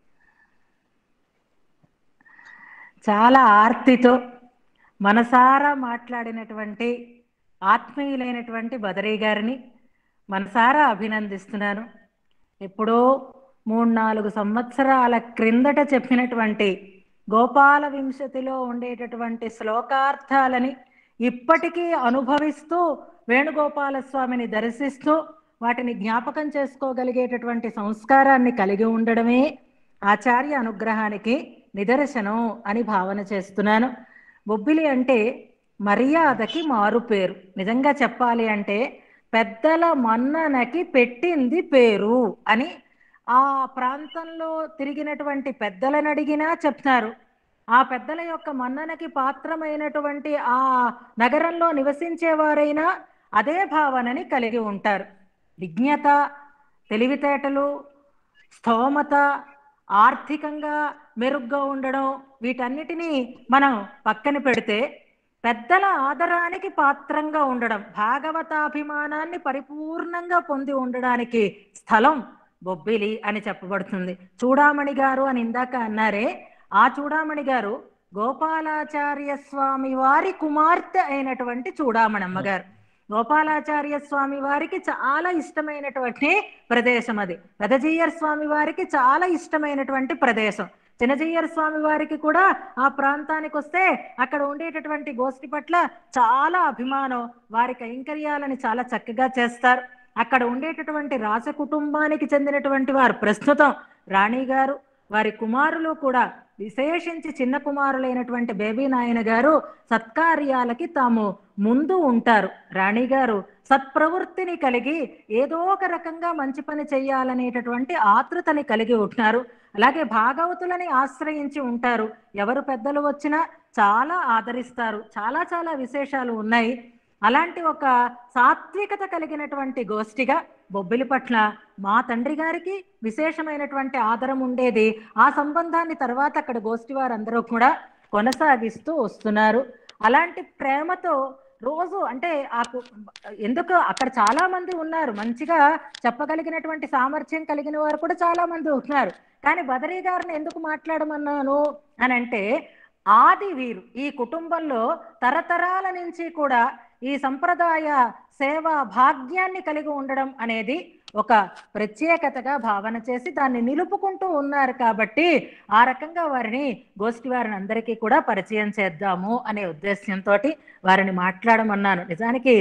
చాలా ఆర్తితో మనసారా మాట్లాడినటువంటి ఆత్మీయులైనటువంటి బదరీ గారిని మనసారా అభినందిస్తున్నాను. ఎప్పుడో మూడు నాలుగు సంవత్సరాల క్రిందట చెప్పినటువంటి గోపాల వింశతిలో ఉండేటటువంటి శ్లోకార్థాలని ఇప్పటికీ అనుభవిస్తూ వేణుగోపాల స్వామిని దర్శిస్తూ వాటిని జ్ఞాపకం చేసుకోగలిగేటటువంటి సంస్కారాన్ని కలిగి ఉండడమే ఆచార్య అనుగ్రహానికి నిదర్శనం అని భావన చేస్తున్నాను. బొబ్బిలి అంటే మర్యాదకి మారు పేరు. నిజంగా చెప్పాలి అంటే పెద్దల మన్ననకి పెట్టింది పేరు అని ఆ ప్రాంతంలో తిరిగినటువంటి పెద్దలను అడిగినా చెప్తారు. ఆ పెద్దల యొక్క మన్ననకి పాత్రమైనటువంటి ఆ నగరంలో నివసించేవారైనా అదే భావనని కలిగి ఉంటారు. విజ్ఞత, తెలివితేటలు, స్థోమత, ఆర్థికంగా మెరుగ్గా ఉండడం వీటన్నిటినీ మనం పక్కన పెడితే పెద్దల ఆదరానికి పాత్రంగా ఉండడం, భాగవతాభిమానాన్ని పరిపూర్ణంగా పొంది ఉండడానికి స్థలం బొబ్బిలి అని చెప్పబడుతుంది. చూడామణి గారు అని ఇందాక అన్నారే, ఆ చూడామణి గారు గోపాలాచార్య స్వామి వారి కుమార్తె అయినటువంటి చూడామణమ్మ గారు. గోపాలాచార్య స్వామి వారికి చాలా ఇష్టమైనటువంటి ప్రదేశం అది. పెదజీయర్ స్వామి వారికి చాలా ఇష్టమైనటువంటి ప్రదేశం. చిన్నజీయర్ స్వామి వారికి కూడా ఆ ప్రాంతానికి వస్తే అక్కడ ఉండేటటువంటి గోష్ఠి పట్ల చాలా అభిమానం. వారి కైంకర్యాలని చాలా చక్కగా చేస్తారు. అక్కడ ఉండేటటువంటి రాజ కుటుంబానికి చెందినటువంటి వారు ప్రస్తుతం రాణి గారు, వారి కుమారులు కూడా, విశేషించి చిన్న కుమారులైనటువంటి బేబీ నాయన గారు సత్కార్యాలకి తాము ముందు ఉంటారు. రాణి గారు సత్ప్రవృత్తిని కలిగి ఏదో ఒక రకంగా మంచి పని చెయ్యాలనేటటువంటి ఆతృతని కలిగి ఉంటున్నారు. అలాగే భాగవతులని ఆశ్రయించి ఉంటారు. ఎవరు పెద్దలు వచ్చినా చాలా ఆదరిస్తారు. చాలా చాలా విశేషాలు ఉన్నాయి. అలాంటి ఒక సాత్వికత కలిగినటువంటి గోష్ఠిగా బొబ్బిలి పట్ల మా తండ్రి గారికి విశేషమైనటువంటి ఆదరం ఉండేది. ఆ సంబంధాన్ని తర్వాత అక్కడ గోష్ఠి వారందరూ కూడా కొనసాగిస్తూ వస్తున్నారు. అలాంటి ప్రేమతో రోజు అంటే ఆ ఎందుకు అక్కడ చాలా మంది ఉన్నారు, మంచిగా చెప్పగలిగినటువంటి సామర్థ్యం కలిగిన వారు కూడా చాలా మంది ఉన్నారు. కానీ బదరీ గారిని ఎందుకు మాట్లాడమన్నాను అని అంటే, ఆది వీరు ఈ కుటుంబంలో తరతరాల నుంచి కూడా ఈ సంప్రదాయ సేవా భాగ్యాన్ని కలిగి ఉండడం అనేది ఒక ప్రత్యేకతగా భావన చేసి దాన్ని నిలుపుకుంటూ ఉన్నారు. కాబట్టి ఆ రకంగా వారిని గోష్ఠి వారిని అందరికీ కూడా పరిచయం చేద్దాము అనే ఉద్దేశంతో వారిని మాట్లాడమన్నాను. నిజానికి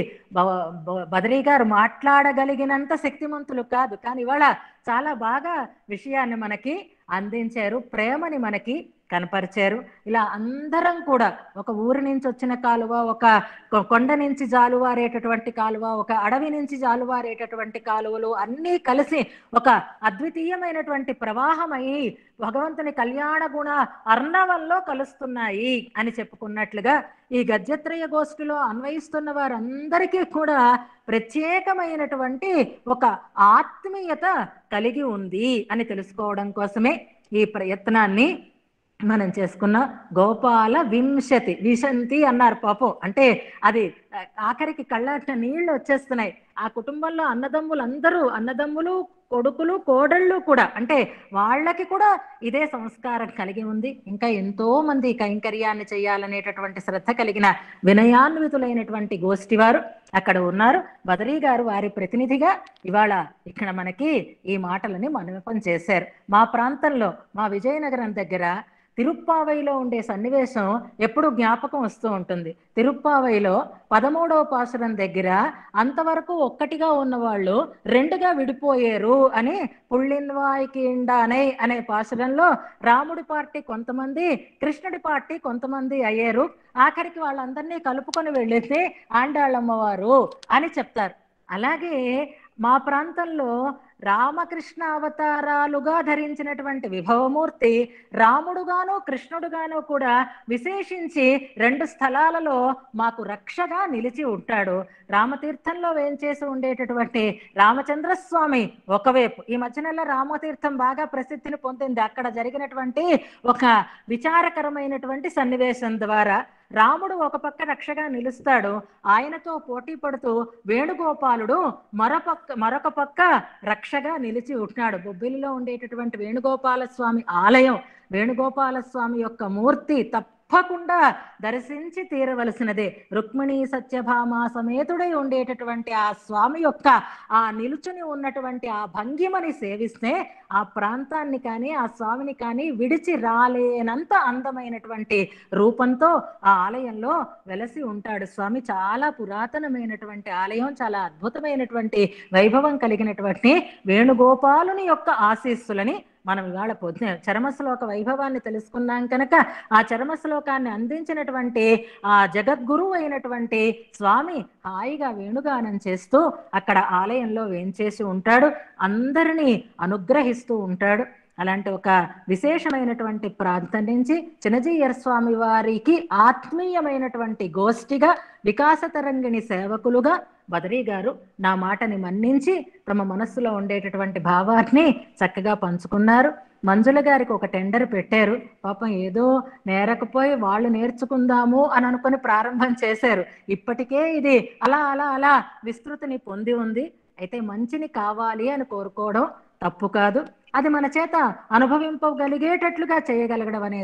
బదరీ గారు మాట్లాడగలిగినంత శక్తిమంతులు కాదు, కానీ ఇవాళ చాలా బాగా విషయాన్ని మనకి అందించారు, ప్రేమని మనకి కనపరిచారు. ఇలా అందరం కూడా ఒక ఊరి నుంచి వచ్చిన కాలువ, ఒక కొండ నుంచి జాలువారేటటువంటి కాలువ, ఒక అడవి నుంచి జాలువారేటటువంటి కాలువలు అన్నీ కలిసి ఒక అద్వితీయమైనటువంటి ప్రవాహమై భగవంతుని కళ్యాణ గుణ అర్ణవంలో కలుస్తున్నాయి అని చెప్పుకున్నట్లుగా ఈ గద్యత్రయ గోష్ఠిలో అన్వయిస్తున్న వారందరికీ కూడా ప్రత్యేకమైనటువంటి ఒక ఆత్మీయత కలిగి ఉంది అని తెలుసుకోవడం కోసమే ఈ ప్రయత్నాన్ని మనం చేసుకున్న. గోపాల వింశతి విశంతి అన్నారు పాపం, అంటే అది ఆఖరికి కళ్ళ నీళ్లు వచ్చేస్తున్నాయి. ఆ కుటుంబంలో అన్నదమ్ములు అందరూ, అన్నదమ్ములు కొడుకులు కోడళ్ళు కూడా, అంటే వాళ్ళకి కూడా ఇదే సంస్కారం కలిగి ఉంది. ఇంకా ఎంతో మంది కైంకర్యాన్ని చేయాలనేటటువంటి శ్రద్ధ కలిగిన వినయాన్వితులైనటువంటి గోష్ఠి వారు అక్కడ ఉన్నారు. బదరీ గారు వారి ప్రతినిధిగా ఇవాళ ఇక్కడ మనకి ఈ మాటలని మనవిపం చేశారు. మా ప్రాంతంలో మా విజయనగరం దగ్గర తిరుప్పావైలో ఉండే సన్నివేశం ఎప్పుడు జ్ఞాపకం వస్తూ ఉంటుంది. తిరుప్పావైలో పదమూడవ పాసురం దగ్గర అంతవరకు ఒక్కటిగా ఉన్నవాళ్ళు రెండుగా విడిపోయారు అని పుళ్ళిన్వాయికి ఇండానై అనే పాసురంలో రాముడి పార్టీ కొంతమంది, కృష్ణుడి పార్టీ కొంతమంది అయ్యారు. ఆఖరికి వాళ్ళందరినీ కలుపుకొని వెళ్ళేసి ఆండాళ్ళమ్మవారు అని చెప్తారు. అలాగే మా ప్రాంతంలో రామకృష్ణ అవతారాలుగా ధరించినటువంటి విభవమూర్తి రాముడుగాను కృష్ణుడుగాను కూడా విశేషించి రెండు స్థలాలలో మాకు రక్షగా నిలిచి ఉంటాడు. రామతీర్థంలో వేంచేసి ఉండేటటువంటి రామచంద్రస్వామి ఒకవైపు, ఈ మధ్యనెల రామతీర్థం బాగా ప్రసిద్ధిని పొందింది. అక్కడ జరిగినటువంటి ఒక విచారకరమైనటువంటి సన్నివేశం ద్వారా రాముడు ఒక పక్క రక్షగా నిలుస్తాడు, ఆయనతో పోటీ పడుతూ వేణుగోపాలుడు మరొక మరొక పక్క రక్షగా నిలిచి ఉంటున్నాడు. బొబ్బిలిలో ఉండేటటువంటి వేణుగోపాల స్వామి ఆలయం, వేణుగోపాల స్వామి యొక్క మూర్తి తప్పకుండా దర్శించి తీరవలసినదే. రుక్మిణీ సత్యభామ సమేతుడై ఉండేటటువంటి ఆ స్వామి యొక్క ఆ నిలుచుని ఉన్నటువంటి ఆ భంగిమని సేవిస్తే ఆ ప్రాంతాన్ని కానీ ఆ స్వామిని కానీ విడిచి రాలేనంత అందమైనటువంటి రూపంతో ఆ ఆలయంలో వెలసి ఉంటాడు స్వామి. చాలా పురాతనమైనటువంటి ఆలయం, చాలా అద్భుతమైనటువంటి వైభవం కలిగినటువంటి వేణుగోపాలుని యొక్క ఆశీస్సులని మనం ఇవాళ పొద్దున చరమశ్లోక వైభవాన్ని తెలుసుకున్నాం కనుక ఆ చరమశ్లోకాన్ని అందించినటువంటి ఆ జగద్గురువు అయినటువంటి స్వామి హాయిగా వేణుగానం చేస్తూ అక్కడ ఆలయంలో వేంచేసి ఉంటాడు, అందరినీ అనుగ్రహిస్తూ ఉంటాడు. అలాంటి ఒక విశేషమైనటువంటి ప్రాంతం నుంచి చిన్నజీయర్ స్వామి వారికి ఆత్మీయమైనటువంటి గోష్ఠిగా వికాస తరంగిణి సేవకులుగా బదరీ గారు నా మాటని మన్నించి తమ మనస్సులో ఉండేటటువంటి భావాన్ని చక్కగా పంచుకున్నారు. మంజుల గారికి ఒక టెండర్ పెట్టారు. పాపం ఏదో నేరకపోయి వాళ్ళు నేర్చుకుందాము అని అనుకుని ప్రారంభం చేశారు. ఇప్పటికే ఇది అలా అలా అలా విస్తృతిని పొంది ఉంది. అయితే మంచిని కావాలి అని కోరుకోవడం తప్పు కాదు, అది మన చేత అనుభవింపగలిగేటట్లుగా చేయగలగడం అనేది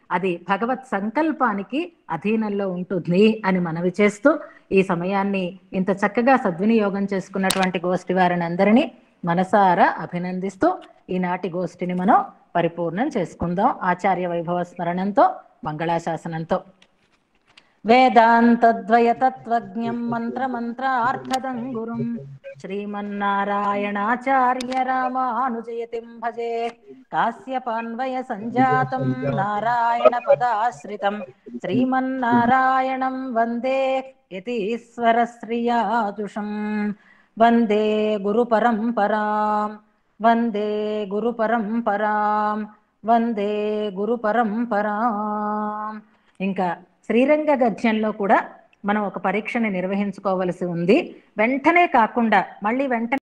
అది భగవత్ సంకల్పానికి అధీనంలో ఉంటుంది అని మనవి చేస్తూ ఈ సమయాన్ని ఇంత చక్కగా సద్వినియోగం చేసుకున్నటువంటి గోష్ఠి వారిని అందరినీ మనసారా అభినందిస్తూ ఈనాటి గోష్ఠిని మనం పరిపూర్ణం చేసుకుందాం ఆచార్య వైభవ స్మరణంతో మంగళాశాసనంతో. వేదాంతద్వయ తత్వజ్ఞం మంత్ర మంత్రార్థదం గురుం శ్రీమన్నారాయణాచార్య రామానుజయతిం భజే. కాశ్యపాన్వయ సంజాతం నారాయణ పదాశ్రితం శ్రీమన్నారాయణం వందే యతీశ్వర శ్రియాజుషం. వందే గురు పరంపరాం వందే గురు పరంపరాం వందే గురు పరంపరాం. ఇంకా శ్రీరంగ గద్యంలో కూడా మనం ఒక పరీక్షని నిర్వహించుకోవలసి ఉంది. వెంటనే కాకుండా మళ్ళీ వెంటనే